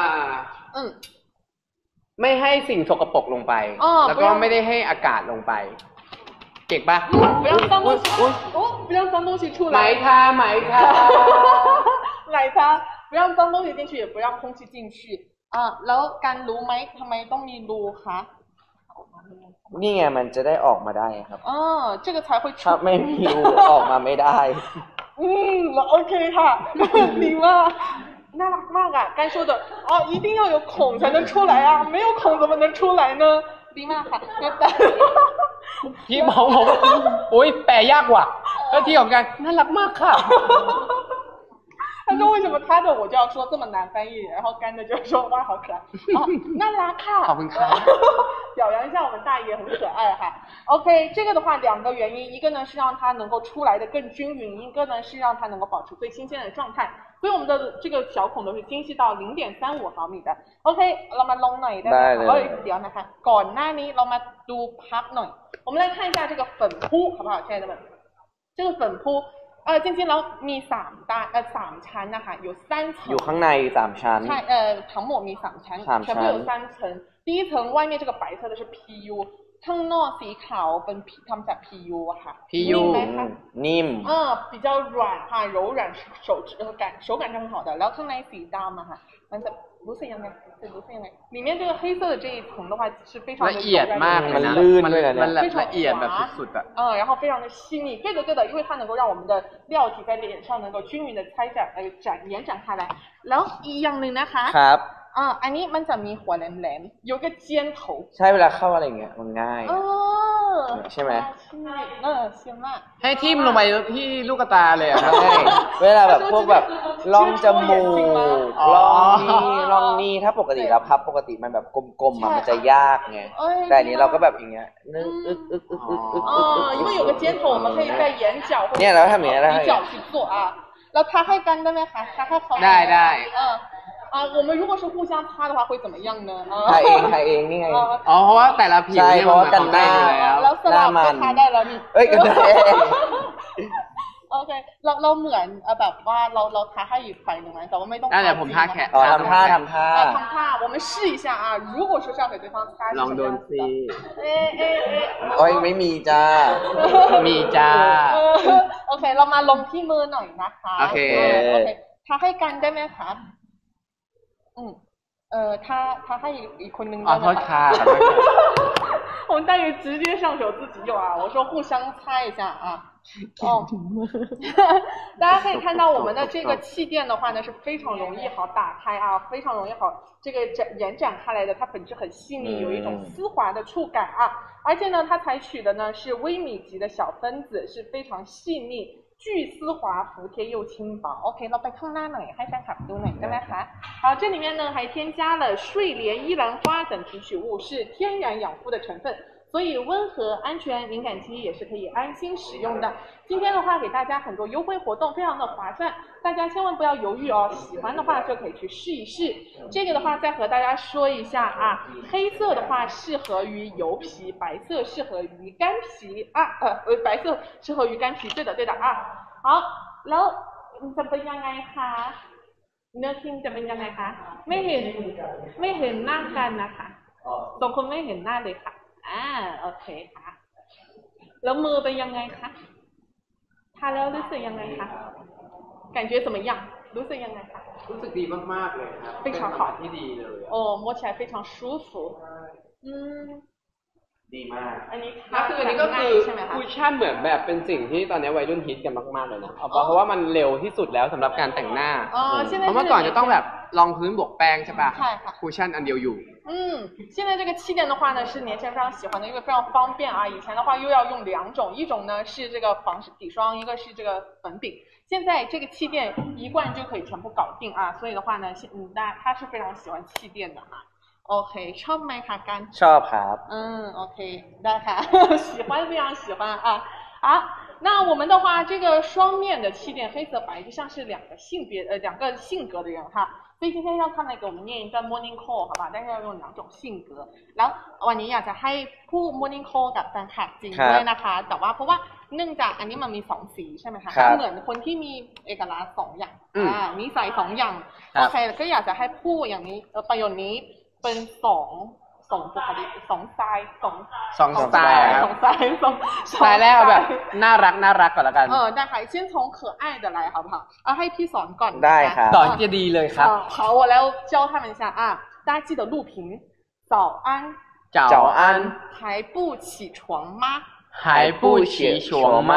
ไม่ให้สิ่งสกปรกลงไปแล้วก็ไม่ได้ให้อากาศลงไปเก่งปะ不让脏东西不让脏东西出来ไหมคะ奶茶不让脏东西进去也不让空气进去แล้วการรู้ไหมทำไมต้องมีรูคะนี่ไงมันจะได้ออกมาได้ครับ这个才会ถ้าไม่มีรูออกมาไม่ได้โอเคค่ะดีมากน่ารักมากการ说的一定要有孔才能出来没有孔怎么能出来呢ดีมากค่ะพี่มองผมโอ๊ยแปลยากว่ะแล้วที่ของกันน่ารักมากค่ะ他说为什么他的我就要说这么难翻译然后干的就说哇好可爱น่ารักค่ะขอบคุณค่ะ表扬一下我们大爷很可爱哈 OK 这个的话2个原因一个呢是让它能够出来的更均匀一个呢是让它能够保持最新鲜的状态所以我们的这个小孔都是精细到 0.35 毫米的 OK เรามาลงหน่อยได้ไหมเดี๋ยวนะคะก่อนหน้านี้เรามาดูพับหน่อย我们来看一下这个粉扑好不好亲爱的们这个粉扑จริงๆแล้วมี3ชั้นนะคะ有3层อยู่ข้างใน3ชั้นใช่ทั้งหมดมี3ชั้น全部有3层第一层外面这个白色的是 PU ข้างนอกสีขาวเป็นทำจาก PU ค่ะ PU นิ่ม比较软柔软手感是很好的แล้วข้างในสีดำค่ะมันจะรู้สึกยังไง里面这个黑色的这一层的话是非常的ละเอียดมากเลยนะมันละเอียดแบบสุดๆ然后非常的细腻对的因为它能够让我们的料体在脸上能够均匀的延展开来แล้วอีกอย่างนึงนะคะครับอันนี้มันจะมีหัวแหลมๆ有个尖头ใช่เวลาเข้าอะไรอย่างเงี้ยมันง่ายใช่ไหมใช่มากให้ทิ่มลงไปที่ลูกตาเลยครับเวลาแบบพวกแบบล่องจมูกล่องนี่ถ้าปกติแล้วพับปกติมันแบบกลมๆมันจะยากไงแต่อันนี้เราก็แบบอย่างเงี้ยนึก因为有个尖头我们可以在眼角เนี่ยเราทำอย่างเงี้ย鼻角去做แล้วทาให้กันได้ไหมคะทาให้เขาได้啊，我们如果是互相擦的话会怎么样呢？ ทาเองนี่ไงอ๋อเพราะว่าแต่ละผิวเนี่ยมันกันได้อยู่แล้วสลับก็ทาได้แล้วนี่กันได้โอเคเราเหมือนแบบว่าเราทาให้อีกฝ่ายหนึ่งไหมแต่ว่าไม่ต้องได้เดี๋ยวผมทาแขนทำท่า我们试一下啊如果说是要给对方擦ลองโดนสิโอ้ยไม่มีจ้ามีจ้าโอเคเรามาลงที่มือหน่อยนะคะโอเคทาให้กันได้ไหมคะ他还一คนนึง啊， 我们大爷直接上手自己用啊！我说互相擦一下啊。哦，大家可以看到我们的这个气垫的话呢是非常容易好打开啊，非常容易好这个延展开来的，它本质很细腻，有一种丝滑的触感啊。而且呢，它采取的呢是微米级的小分子，是非常细腻。巨丝滑服帖又轻薄 OK เราไปข้างหน้าหน่อยให้แฟนคลับดูหน่อยได้ไหมคะ好这里面呢还添加了睡莲、依兰花等提取物是天然养肤的成分所以温和安全敏感肌也是可以安心使用的今天的话给大家很多优惠活动非常的划算大家千万不要犹豫哦喜欢的话就可以去试一试这个的话再和大家说一下啊黑色的话适合于油皮白色适合于干皮啊白色适合于干皮对的啊好แล้วจะเป็นยังไงคะเนื้อครีมจะเป็นยังไงคะไม่เห็นหน้ากันนะคะสองคนไม่เห็นหน้าเลยค่ะโอเคค่ะแล้วมือเป็นยังไงคะทาแล้วรู้สึกยังไงคะ感觉怎么样รู้สึกยังไงคะรู้สึกดีมากๆเลยครับ非常好ที่ดีเลย摸起来非常舒服ดีมากอันนี้คืออันนี้ก็คือคุชชั่นเหมือนแบบเป็นสิ่งที่ตอนนี้วัยรุ่นฮิตกันมากๆเลยนะเพราะว่ามันเร็วที่สุดแล้วสำหรับการแต่งหน้าเพราะเมื่อก่อนจะต้องแบบรองพื้นบวกแป้งใช่ป่ะคุชชั่นอันเดียวอยู่现在这个气垫的话呢是年轻人非常喜欢的因为非常方便啊以前的话又要用两种一种呢是这个防底霜一个是这个粉饼现在这个气垫一罐就可以全部搞定啊所以的话呢他是非常喜欢气垫的啊โอเคชอบไหมคะกันชอบครับโอเคได้ค่ะ喜欢非常喜欢啊好那我们的话这个双面的气垫黑色白就像是两个性格的人哈所以今天让他们给我们念一段 morning call 好吧但是要用两种性格แล้ววันนี้อยากจะให้ผู้ morning call กับแฟนคลับจริงด้วยนะคะแต่ว่าเพราะว่าเนื่องจากอันนี้มันมี2สีใช่ไหมคะเหมือนคนที่มีเอกลักษณ์2อย่างนิสัย2อย่างโอเคก็อยากจะให้พูดอย่างนี้ประโยคนี้เป็นสองบุคลิกสองสไตล์สไตล์แรกแบบน่ารักก่อนละกันได้ค่ะ先从可爱的来好不好ให้พี่สอนก่อนได้ครับสอนจะดีเลยครับ好我来教他们一下啊大家记得录屏早安还不起床吗还不起床吗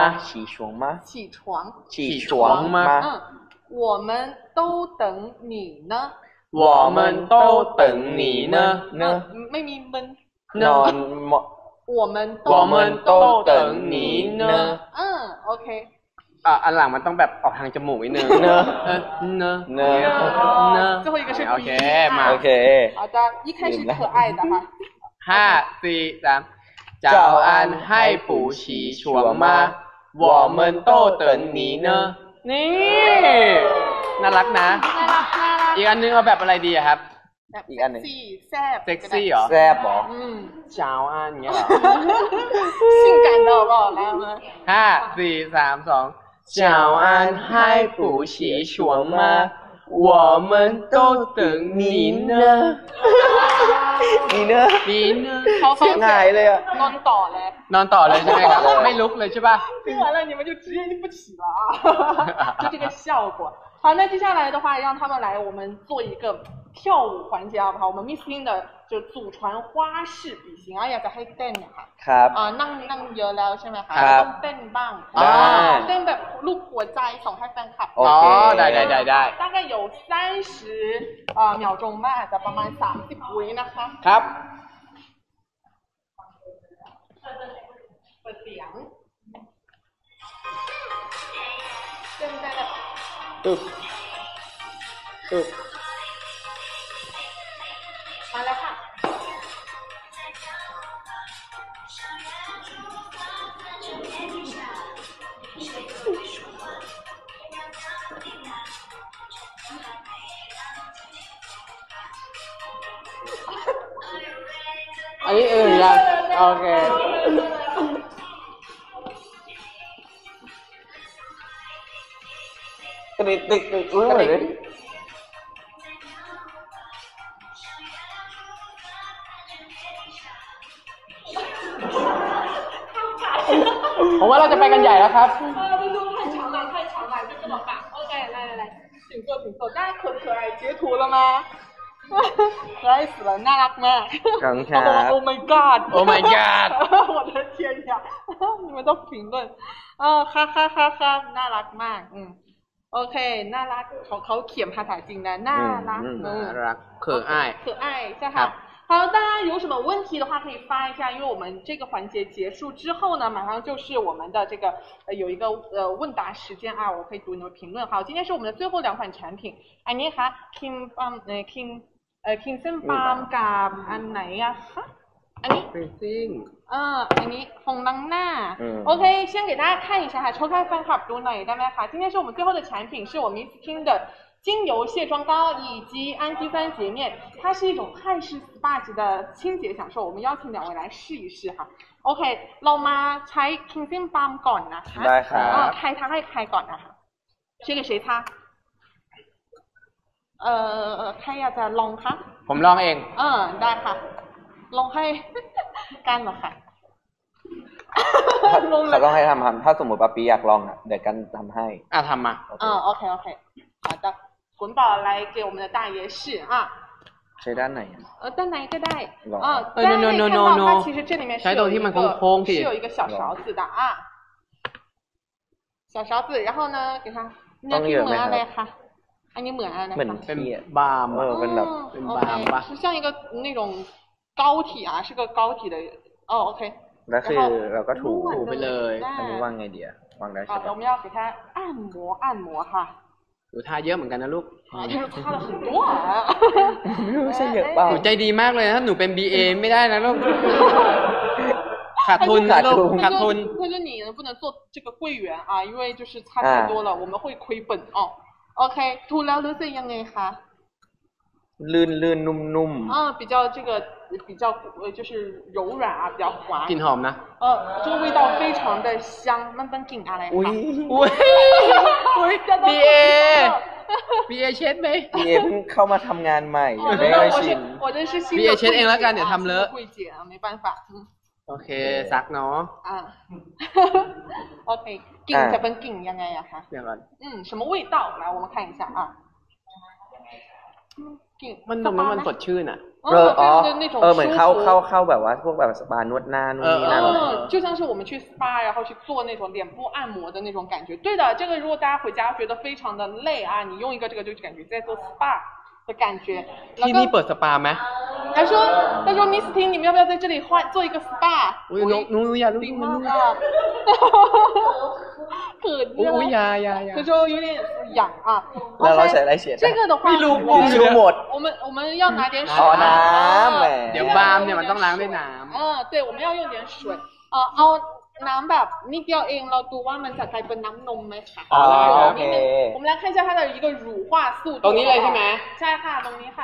起床吗我们都等你呢我们都等你呢ไม่มีมึนนอน我们都等你呢โอเคอันหลังมันต้องแบบออกทางจมูกนิดนึง最后一个是โอเคมาโอเค好的一开始可爱的哈 5 4 3早安还不起床吗我们都等你呢นี่น่ารักนะอีกอันนึงเอาแบบอะไรดีครับอีกอันนึงแซ่บเซ็กซี่เหรอแซ่บเหรอเช้าอันเงี้ยเหรอ性感的好不好来 5 4 3 2早安还不起床吗我们都等你呢นี่เนอะเสียงหายเลยอ่ะนอนต่อเลยใช่ไหมครับไม่ลุกเลยใช่ป่ะ听完了你们就直接就不起了啊就这个效果好那接下来的话让他们来我们做一个跳舞环节好不好我们 Miss Pink 的就祖传花式比型อยากจะให้เต้นค่ะครับนั่งเยอะแล้วใช่ไหมคะต้องเต้นบ้างเต้นแบบลูกหัวใจส่งให้แฟนคลับได้大概有30秒钟吧จะประมาณ30วินะคะครับเปิดเสียงเต้นได้แบบตึ๊บมาแล้วค่ะอื่นกันโอเคตึกอุ้ยเหมือนผมว่าเราจะไปกันใหญ่แล้วครับ挺多，大家可爱，截图了吗？可爱死了，น่ารักมากOh my god Oh my god 我的天呀你们都评论哈哈哈哈น่ารักมากโอเคน่ารักเขาเขียนภาษาจริงนะน่ารักน่ารัก可爱可爱ใช่ค่ะ好，大家有什么问题的话可以发一下，因为我们这个环节结束之后呢，马上就是我们的这个有一个问答时间啊，我可以读你们评论。好，今天是我们的最后2款产品，อันนี้ค่ะ King King ปาล์มกับอันไหนอะคะอันนี้อันนี้红当娜OK 先给大家看一下哈，抽开饭卡读哪一单麦卡，今天是我们最后的产品，是我们 Miss King 的精油卸妆膏以及氨基酸洁面，它是一种泰式 SPA 级的清洁享受，我们邀请2位来试一试哈 OK เรามาใช้ King ปาล์มก่อนนะคะได้ครับใครทาให้ใครก่อนนะคะ谁给谁擦ใครอยากจะลองคะผมลองเองได้ค่ะลองให้กันเหรอคะเขาต้องให้ทำถ้าสมมติว่าปีอยากลองอ่ะเดี๋ยวกันทำให้ทำมาโอเค好的滚宝来给我们的大爷试啊ใช้ด้านไหนด้านไหนก็ได้大家可以看到它其实这里面是有一个小勺子的啊小勺子然后呢给它ต้องเยอะไหมครับอันนี้เหมือนอะไรนะคะเหมือนเป็นบาล์มเป็นแบบเป็นบาล์มปะ是像一个那种膏体啊是个膏体的OK แล้วคือเราก็ถูไปเลยอันนี้ว่างไงเดียวางได้ใช่ไหม我们要给它按摩哈ดูท่าเยอะเหมือนกันนะลูก就是擦了很多ไม่ใช่เยอะเปล่าใจดีมากเลยถ้าหนูเป็น BA ไม่ได้นะลูกขาดทุนขาดทุน他说你不能做这个柜员啊因为就是擦太多了我们会亏本OK 涂แล้วรู้สึกยังไงคะลื่นนุ่ม比较这个比较就是柔软啊比较滑กลิ่นหอมนะ这个味道非常的香มันเป็นกลิ่นอะไรคะอุ้ย BA เช็ดไหม BA เพิ่งเข้ามาทำงานใหม่ไม่ได้ชิน我这是新 BA เช็ดเองแล้วกันเดี๋ยวทำเลอะ柜姐没办法โอเคซักเนาะโอเคกลิ่นจะเป็นกลิ่นยังไงอะคะเดี๋ยวก่อน什么味道来我们看一下啊มันดมแล้วมันสดชื่นอ่ะเหมือนเข้าแบบว่าพวกแบบสปานวดหน้านู่นนี่นั่น就像是我们去 SPA 然后去做那种脸部按摩的那种感觉对的这个如果大家回家觉得非常的累啊你用一个这个就感觉在做 SPA的感觉ที่นี่เปิดสปาไหม他说 Miss Ting 你们要不要在这里做一个 SPA นูอยากรู้可他说有点痒啊แล้วเราใช้อะไรเช็ด这个的话ชูหมด我们要拿点水น้ำเดี๋ยวบาล์มเนี่ยมันต้องล้างด้วยน้ำ对我们要用点水เอาน้ำแบบนิดเดียวเองเราดูว่ามันจะกลายเป็นน้ำนมไหมคะโอเค我们来看一下它的一个乳化速度ตรงนี้เลยใช่ไหมใช่ค่ะตรงนี้ค่ะ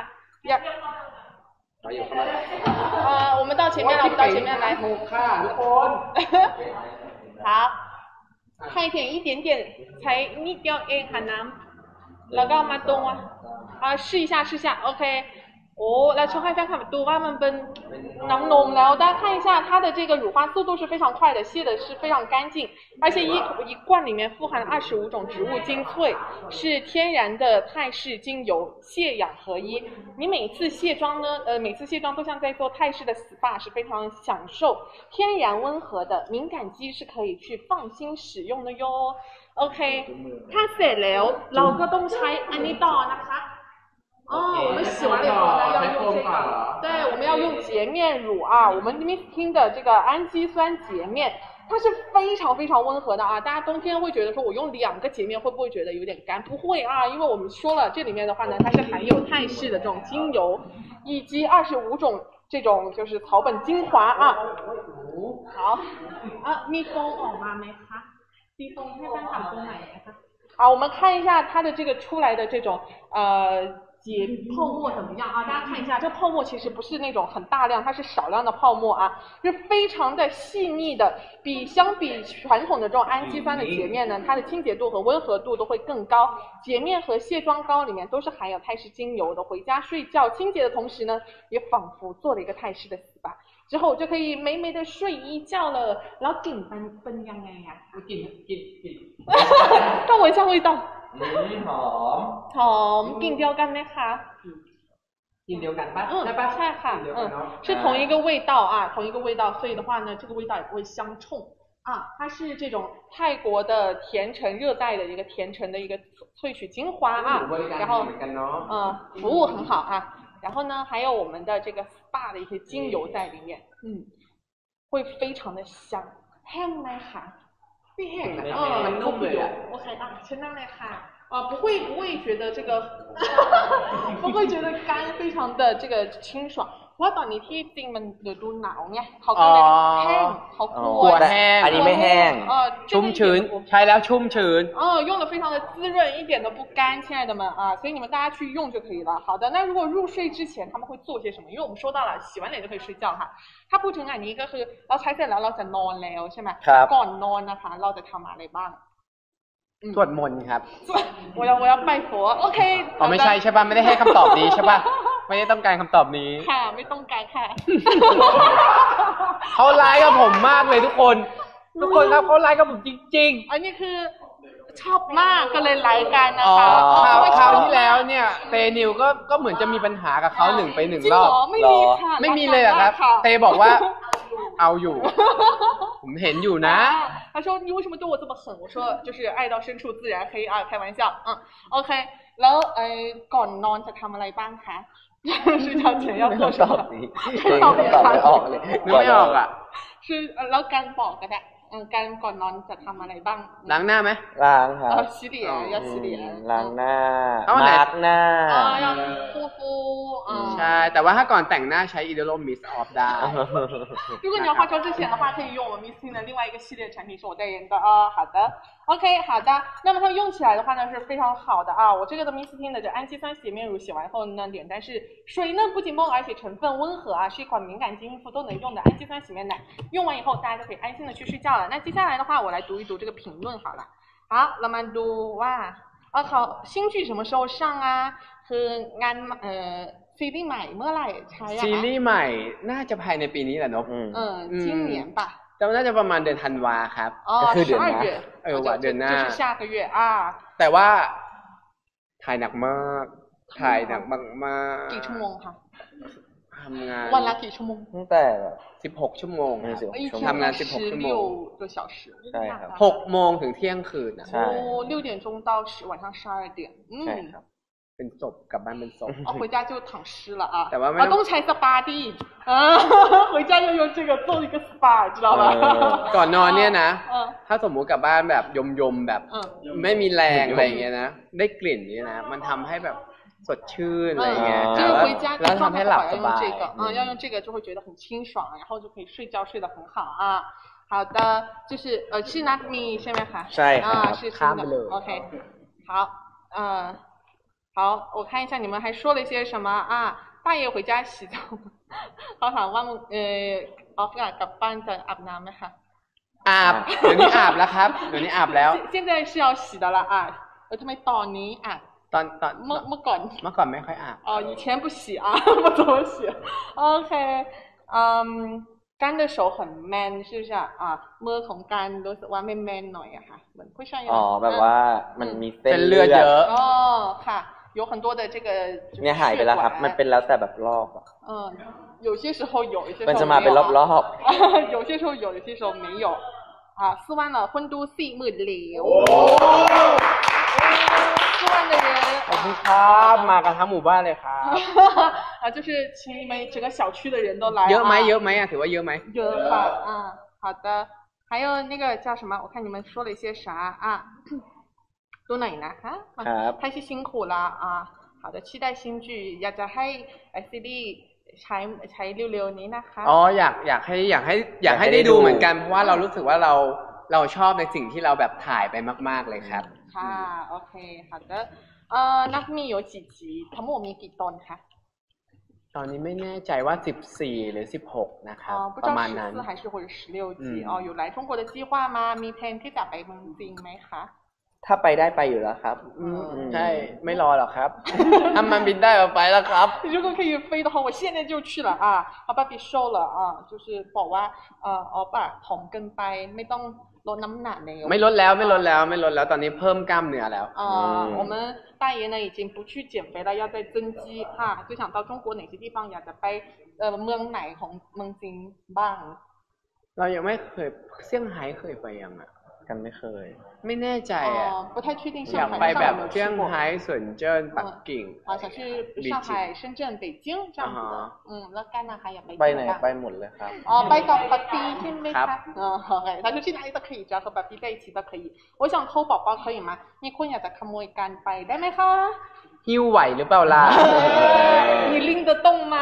我们到前面来ถูกค่ะทุกคน好快一点才นิดเดียวเองค่ะน้ำแล้วก็มาตรง试一下 OK来抽看看ดูว่ามันเป็นน้ำนมแล้ว大家看一下它的这个乳化速度是非常快的卸的是非常干净而且一罐里面富含25种植物精粹是天然的泰式精油卸氧合一你每次卸妆都像在做泰式的 SPA 是非常享受天然温和的敏感肌是可以去放心使用的哟 OK ถ้าเสร็จแล้วเราก็ต้องใช้อันนี้ต่อนะคะ我们洗完了以后呢要用这个对我们要用洁面乳啊我们 Miss King 的这个氨基酸洁面它是非常非常温和的啊大家冬天会觉得说我用2个洁面会不会觉得有点干不会啊因为我们说了这里面的话呢它是含有泰式的这种精油以及25种这种就是草本精华啊好มีฟองออกมาไหมคะมีฟองให้แฟนคลับตรงไหนนะคะ好我们看一下它的这个出来的这种结泡沫怎么样啊？大家看一下，这泡沫其实不是那种很大量，它是少量的泡沫啊，是非常的细腻的，相比传统的这种氨基酸的洁面呢，它的清洁度和温和度都会更高。洁面和卸妆膏里面都是含有泰式精油的，回家睡觉清洁的同时呢，也仿佛做了一个泰式的 SPA。之后就可以美美的睡一觉了。然后กลิ่นเป็นยังไง啊？我让我闻一下味道。หอมกลิ่นเดียวกันไหมคะกินเดียวกันปะใช่ปะใช่ค่ะ是同一个味道啊，同一个味道，所以的话呢，这个味道也不会相冲啊。它是这种泰国的甜橙热带的一个甜橙的一个萃取精华啊，然后服务很好啊。然后呢，还有我们的这个 SPA 的一些精油在里面，会非常的香。แห้งไหมคะไม่แห้งมันนุ่มเลยโอเคเชิญนั่งเลยค่ะ不会觉得这个不会觉得干，非常的这个清爽。เพราะตอนนี้ที่จริงมันฤดูหนาวไงเขาก็เลยแห้งเขากลัวแห้งอันนี้ไม่แห้งชุ่มชื้นใช้แล้วชุ่มชื้น用的非常的滋润，一点都不干，亲爱的们啊，所以你们大家去用就可以了。好的，那如果入睡之前他们会做些什么？因为我们说到了洗完脸就可以睡觉哈。ถ้าพูดถึงอันนี้ก็คือเราใช้เสร็จแล้วเราจะนอนแล้วใช่ไหมก่อนนอนนะคะเราจะทำอะไรบ้างสวดมนต์ครับ我要拜佛โอเคไม่ใช่ใช่ป่ะไม่ได้ให้คำตอบนี้ใช่ป่ะไม่ได้ต้องการคำตอบนี้ค่ะไม่ต้องการค่ะเขาไลค์กับผมมากเลยทุกคนครับเขาไลค์กับผมจริงๆอันนี้คือชอบมากก็เลยไลค์กันนะคะคราวที่แล้วเนี่ยเตนิวก็เหมือนจะมีปัญหากับเขา1 ไป 1 รอบไม่มีค่ะไม่มีเลยครับเตบอกว่าเอาอยู่ผมเห็นอยู่นะ他说你为什么对我这么狠我说就是爱到深处自然黑啊开玩笑โอเคแล้วก่อนนอนจะทำอะไรบ้างคะ睡觉前要做什么ตอบไม่ออกเลยไม่ออกอ่ะ是แล้วการบอกก็ได้การก่อนนอนจะทำอะไรบ้างล้างหน้าไหมล้างครับ洗脸要洗脸ล้างหน้ามาร์กหน้า要护肤ใช่แต่ว่าถ้าก่อนแต่งหน้าใช้ Idolo Mist Off ได้如果你要化妆之前的话可以用我们 Mist 的另外一个系列产品是我代言的好的 OK 好的那么它们用起来的话呢是非常好的啊我这个的 Mist 的这氨基酸洁面乳洗完后呢脸蛋是水嫩不紧绷而且成分温和啊是一款敏感肌孕妇都能用的氨基酸洗面奶用完以后大家就可以安心的去睡觉了那接下来的话我来读一读这个评论好了好เรามาดูว่าเขา新剧什么时候上啊คืองานซีรีส์ใหม่เมื่อไหร่ใช่ซีรีส์ใหม่น่าจะภายในปีนี้แหละเนาะ今年吧แต่ว่าน่าจะประมาณเดือนธันวาครับก็คือเดือนหน้าเดือนหน้า就是下个月แต่ว่าถ่ายหนักมากกี่ชั่วโมงคะทำงานวันละกี่ชั่วโมงตั้งแต่ 16 ชั่วโมงทำงาน16 ชั่วโมงใช่ครับ 6 โมงถึงเที่ยงคืนใช่ 6点钟到晚上12点ใช่ครับเป็นศพกลับบ้านเป็นศพ回家就躺尸了แต่ว่าไม่ต้องใช้สปาดิ回家要用这个做一个 spa 知道吧ก่อนนอนเนี่ยนะถ้าสมมุติกลับบ้านแบบยมแบบไม่มีแรงอะไรอย่างเงี้ยนะได้กลิ่นนี่นะมันทำให้แบบสดชื่นอะไรเงี้ยแล้วทำให้หลับสบาย要用这个就会觉得很清爽然后就可以睡觉睡得很好好的就是是นัดมีใช่ไหมคะใช่ครับ是ข้ามไปเลย OK 好好我看一下你们还说了一些什么大爷回家洗澡เขาถามว่าออฟกลับบ้านจะอาบน้ำไหมคะอาบเดี๋ยวนี้อาบแล้วครับเดี๋ยวนี้อาบแล้ว现在是要洗的了ทำไมตอนนี้ตอนเมื่อก่อนไม่ค่อยอาบ以前不洗不怎么洗 OK 干的手很 man 是不是มือของการรู้สึกว่าไม่ man หน่อยค่ะเหมือนผู้ชายแบบว่ามันมีเส้นเลือดเยอะค่ะ有很多的这个เนี่ยหายไปแล้วครับมันเป็นแล้วแต่แบบรอบ有些时候有一些时候มันจะมาเป็นรอบ有些时候有些时候没有4万了婚都40,000เหลว4万的人ขอบคุณครับมากันทั้งหมู่บ้านเลยครับ就是请你们整个小区的人都来เยอะไหมถือว่าเยอะไหมเยอะค่ะ好的还有那个叫什么我看你们说了一些啥ดูหน่อยนะคะ太是辛苦了好的期待新剧อยากจะให้ซีรีส์ใช้เร็วๆนี้นะคะอยากให้ได้ดูเหมือนกันเพราะว่าเรารู้สึกว่าเราชอบในสิ่งที่เราแบบถ่ายไปมากๆเลยครับค่ะโอเค好的นักมี有几集ทั้งหมดมีกี่ตอนคะตอนนี้ไม่แน่ใจว่า14หรือ16นะครับประมาณนั้น 14还是或者16集有来中国的计划吗มีแผนที่จะไปเมืองจีนไหมคะถ้าไปได้ไปอยู่แล้วครับใช่ไม่รอหรอกครับถ้ามันบินได้ก็ไปแล้วครับ如果可以飞的话我现在就去了啊เอา爸比瘦了啊就是บอกว่าออฟอะผอมเกินไปไม่ต้องลดน้ำหนักแล้วไม่ลดแล้วตอนนี้เพิ่มกล้ามเนื้อแล้ว我们大爷呢已经不去减肥了要再增肌哈最想到中国哪些地方อยากจะไปเมืองไหนของเมืองจีนบ้างเรายังไม่เคยเซี่ยงไฮ้เคยไปยังอ่ะกันไม่เคยไม่แน่ใจอ่ะ不太确定อยากไปแบบเซี่ยงไฮ้เซินเจิ้นปักกิ่ง想去上海深圳北京这样子的แล้วกันนะคะอยากไปไหนไปหมดเลยครับไปกับป๊าปี้ใช่ไหมคะOK他说去哪里都可以只要和ป๊าปี้在一起都可以我想偷宝宝可以吗มีคนอยากจะขโมยกันไปได้ไหมคะหิ้วไหวหรือเปล่าล่ะ你拎得动吗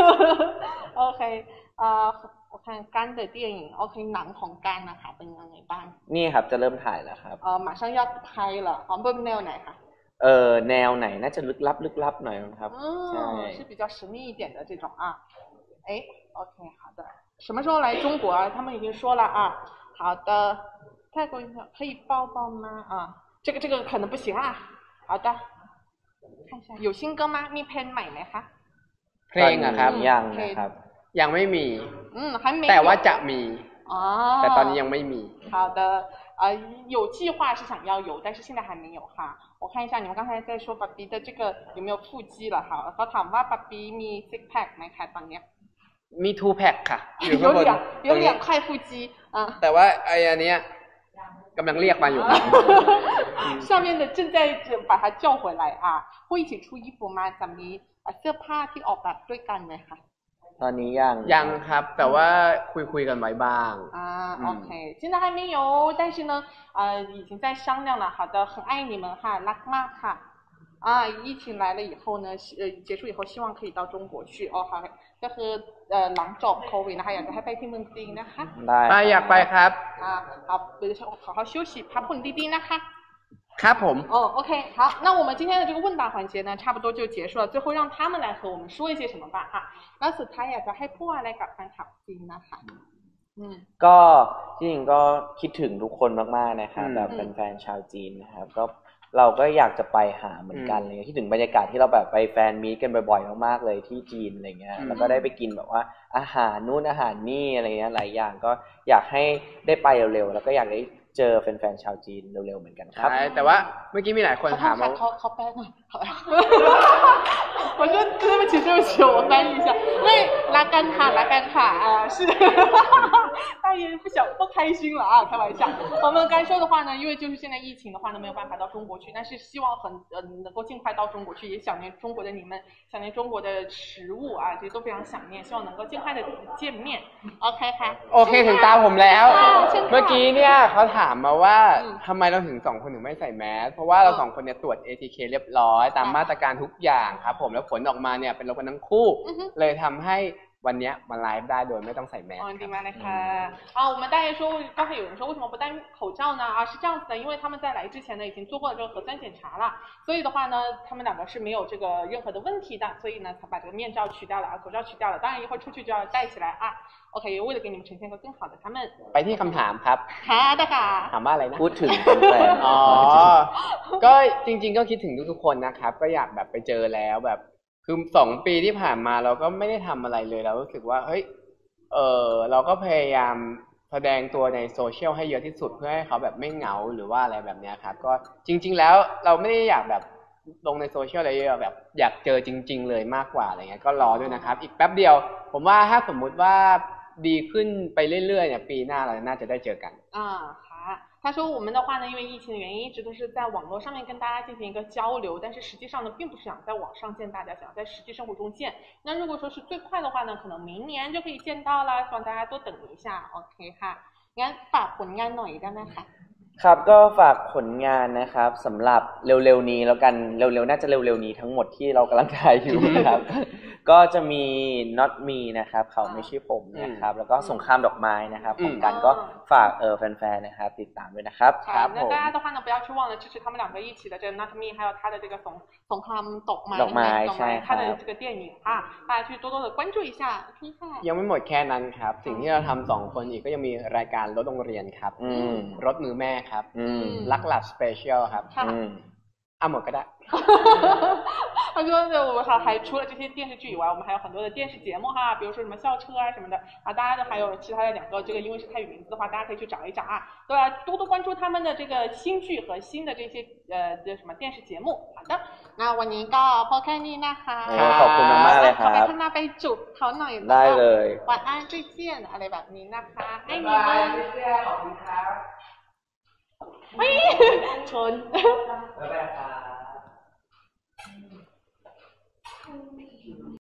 OK我看干的电影 OK หนังของกันนะคะเป็นยังไงบ้างนี่ครับจะเริ่มถ่ายแล้วครับ马上要拍了เป็นแนวไหนคะแนวไหนน่าจะลึกลับหน่อยครับใช่是比较神秘一点的这种啊哎 OK 好的什么时候来中国他们已经说了啊好的泰国可以抱抱吗这个可能不行啊好的看一下有新歌吗มีเพลงใหม่ไหมคะเพลงอะครับยังนะครับยังไม่มีแต่ว่าจะมีแต่ตอนนี้ยังไม่มี好的有计划是想要有但是现在还没有哈我看一下你们刚才在说爸比的这个有没有腹肌了哈เขาถามว่า爸比มีซิกแพคไหมคะตอนนี้มี2แพ็คค่ะ有2块腹肌แต่ว่าอันเนี้ยกำลังเรียกมาอยู่上面的正在把它叫回来啊会一起出衣服吗จะมีเสื้อผ้าที่ออกแบบด้วยกันไหมคะตอนนี้ยังครับแต่ว่าคุยกันไว้บ้าง OK 现在还没有但是呢已经在商量了好的很爱你们哈รักมากค่ะ疫情来了以后呢结束以后希望可以到中国去好ก็คือหลังจบโควิดนะคะอยากจะให้ไปที่เมืองจีนนะคะได้อยากไปครับ好好休息พักผ่อนดีๆนะคะครับผม OK 好那我们今天的这个问答环节呢差不多就结束了最后让他们来和我们说一些什么吧哈แล้วสุดท้ายอยากจะให้พูดอะไรกับแฟนคลับจีนนะคะก็จริงๆก็คิดถึงทุกคนมากๆนะครับแบบเป็นแฟนชาวจีนนะครับก็เราก็อยากจะไปหาเหมือนกันเลยคิดถึงบรรยากาศที่เราแบบไปแฟนมีตกันบ่อยๆมากๆเลยที่จีนอะไรเงี้ยแล้วก็ได้ไปกินแบบว่าอาหารนู่นอาหารนี่อะไรเงี้ยหลายอย่างก็อยากให้ได้ไปเร็วๆแล้วก็อยากได้เจอแฟนๆชาวจีนเร็วๆเหมือนกันครับแต่ว่าเมื่อกี้มีหลายคนถามว่าเขาแปลหน่อย我说对不起我翻译一下因为拉干卡是大爷不开心了啊开玩笑我们该说的话呢因为就是现在疫情的话呢没有办法到中国去但是希望能够尽快到中国去也想念中国的你们想念中国的食物啊这些都非常想念希望能够尽快的见面 OK ค่ะโอเคถึงตาผมแล้วเมื่อกี้เนี่ยเขาถามมาว่าทำไมเราถึง2คนถึงไม่ใส่แมสเพราะว่าเรา2คนเนี่ยตรวจ ATK เรียบร้อยตามมาตรการทุกอย่างครับผมแล้วผลออกมาเนี่ยเป็นลบกันทั้งคู่เลยทำให้วันนี้มาไลฟ์ได้โดยไม่ต้องใส่แมส明白了ค่ะ我们大爷说刚才有人说为什么不戴口罩呢是这样子的因为他们在来之前呢已经做过了这个核酸检查了所以的话呢他们两个是没有这个任何的问题的所以呢才把这个面罩取掉了口罩取掉了当然一会儿出去就要戴起来OK 为了给你们呈现一个更好的他们ไปที่คำถามครับค่ะถามว่าอะไรนะพูดถึงแฟนก็จริงๆก็คิดถึงทุกๆคนนะครับก็อยากแบบไปเจอแล้วแบบคือ2ปีที่ผ่านมาเราก็ไม่ได้ทำอะไรเลยเรารู้สึกว่าเฮ้ยเราก็พยายามแสดงตัวในโซเชียลให้เยอะที่สุดเพื่อให้เขาแบบไม่เหงาหรือว่าอะไรแบบนี้ครับก็จริงๆแล้วเราไม่ได้อยากแบบลงในโซเชียลอะไรเยอะแบบอยากเจอจริงๆเลยมากกว่าอะไรเงี้ยก็รอด้วยนะครับอีกแป๊บเดียวผมว่าถ้าสมมุติว่าดีขึ้นไปเรื่อยๆเนี่ยปีหน้าเราน่าจะได้เจอกัน他说我们的话呢因为疫情的原因一直都是在网络上面跟大家进行一个交流但是实际上呢并不是想在网上见大家想在实际生活中见那如果说是最快的话呢可能明年就可以见到了希望大家多等一下 OK ค่ะงั้นฝากผลงานหน่อยได้ไหมคะครับก็ฝากผลงานนะครับสำหรับเร็วๆนี้แล้วกันเร็วๆน่าจะเร็วๆนี้ทั้งหมดที่เรากำลังถ่ายอยู่นะครับก็จะมี not me นะครับเขาไม่ใช่ผมนะครับแล้วก็สงครามดอกไม้นะครับของกันก็ฝากแฟนๆนะครับติดตามด้วยนะครับครับ那大家的话呢不要去忘了支持他们两个一起的这个 not me 还有他的这个สงครามดอกไม้ใช่他的这个电影啊大家去多多的关注一下ยังไม่หมดแค่นั้นครับสิ่งที่เราทำ2คนอีกก็ยังมีรายการรถโรงเรียนครับรถมือแม่ครับลักหลับสเปเชียลครับหมดก็ได้他说我们还除了这些电视剧以外我们还有很多的电视节目哈比如说什么校车啊什么的啊大家的还有其他的2个这个因为是泰语名字的话大家可以去找一找啊都要多多关注他们的这个新剧和新的这些什么电视节目好的那วันนี้ก็พอแค่นี้นะคะขอบคุณมากๆเลยครับขอไปข้างหน้าไปจูบเขาหน่อยได้เลย晚安再见อะไรแบบนี้นะคะให้มีขอบคุณครับชนบ๊ายบายครับ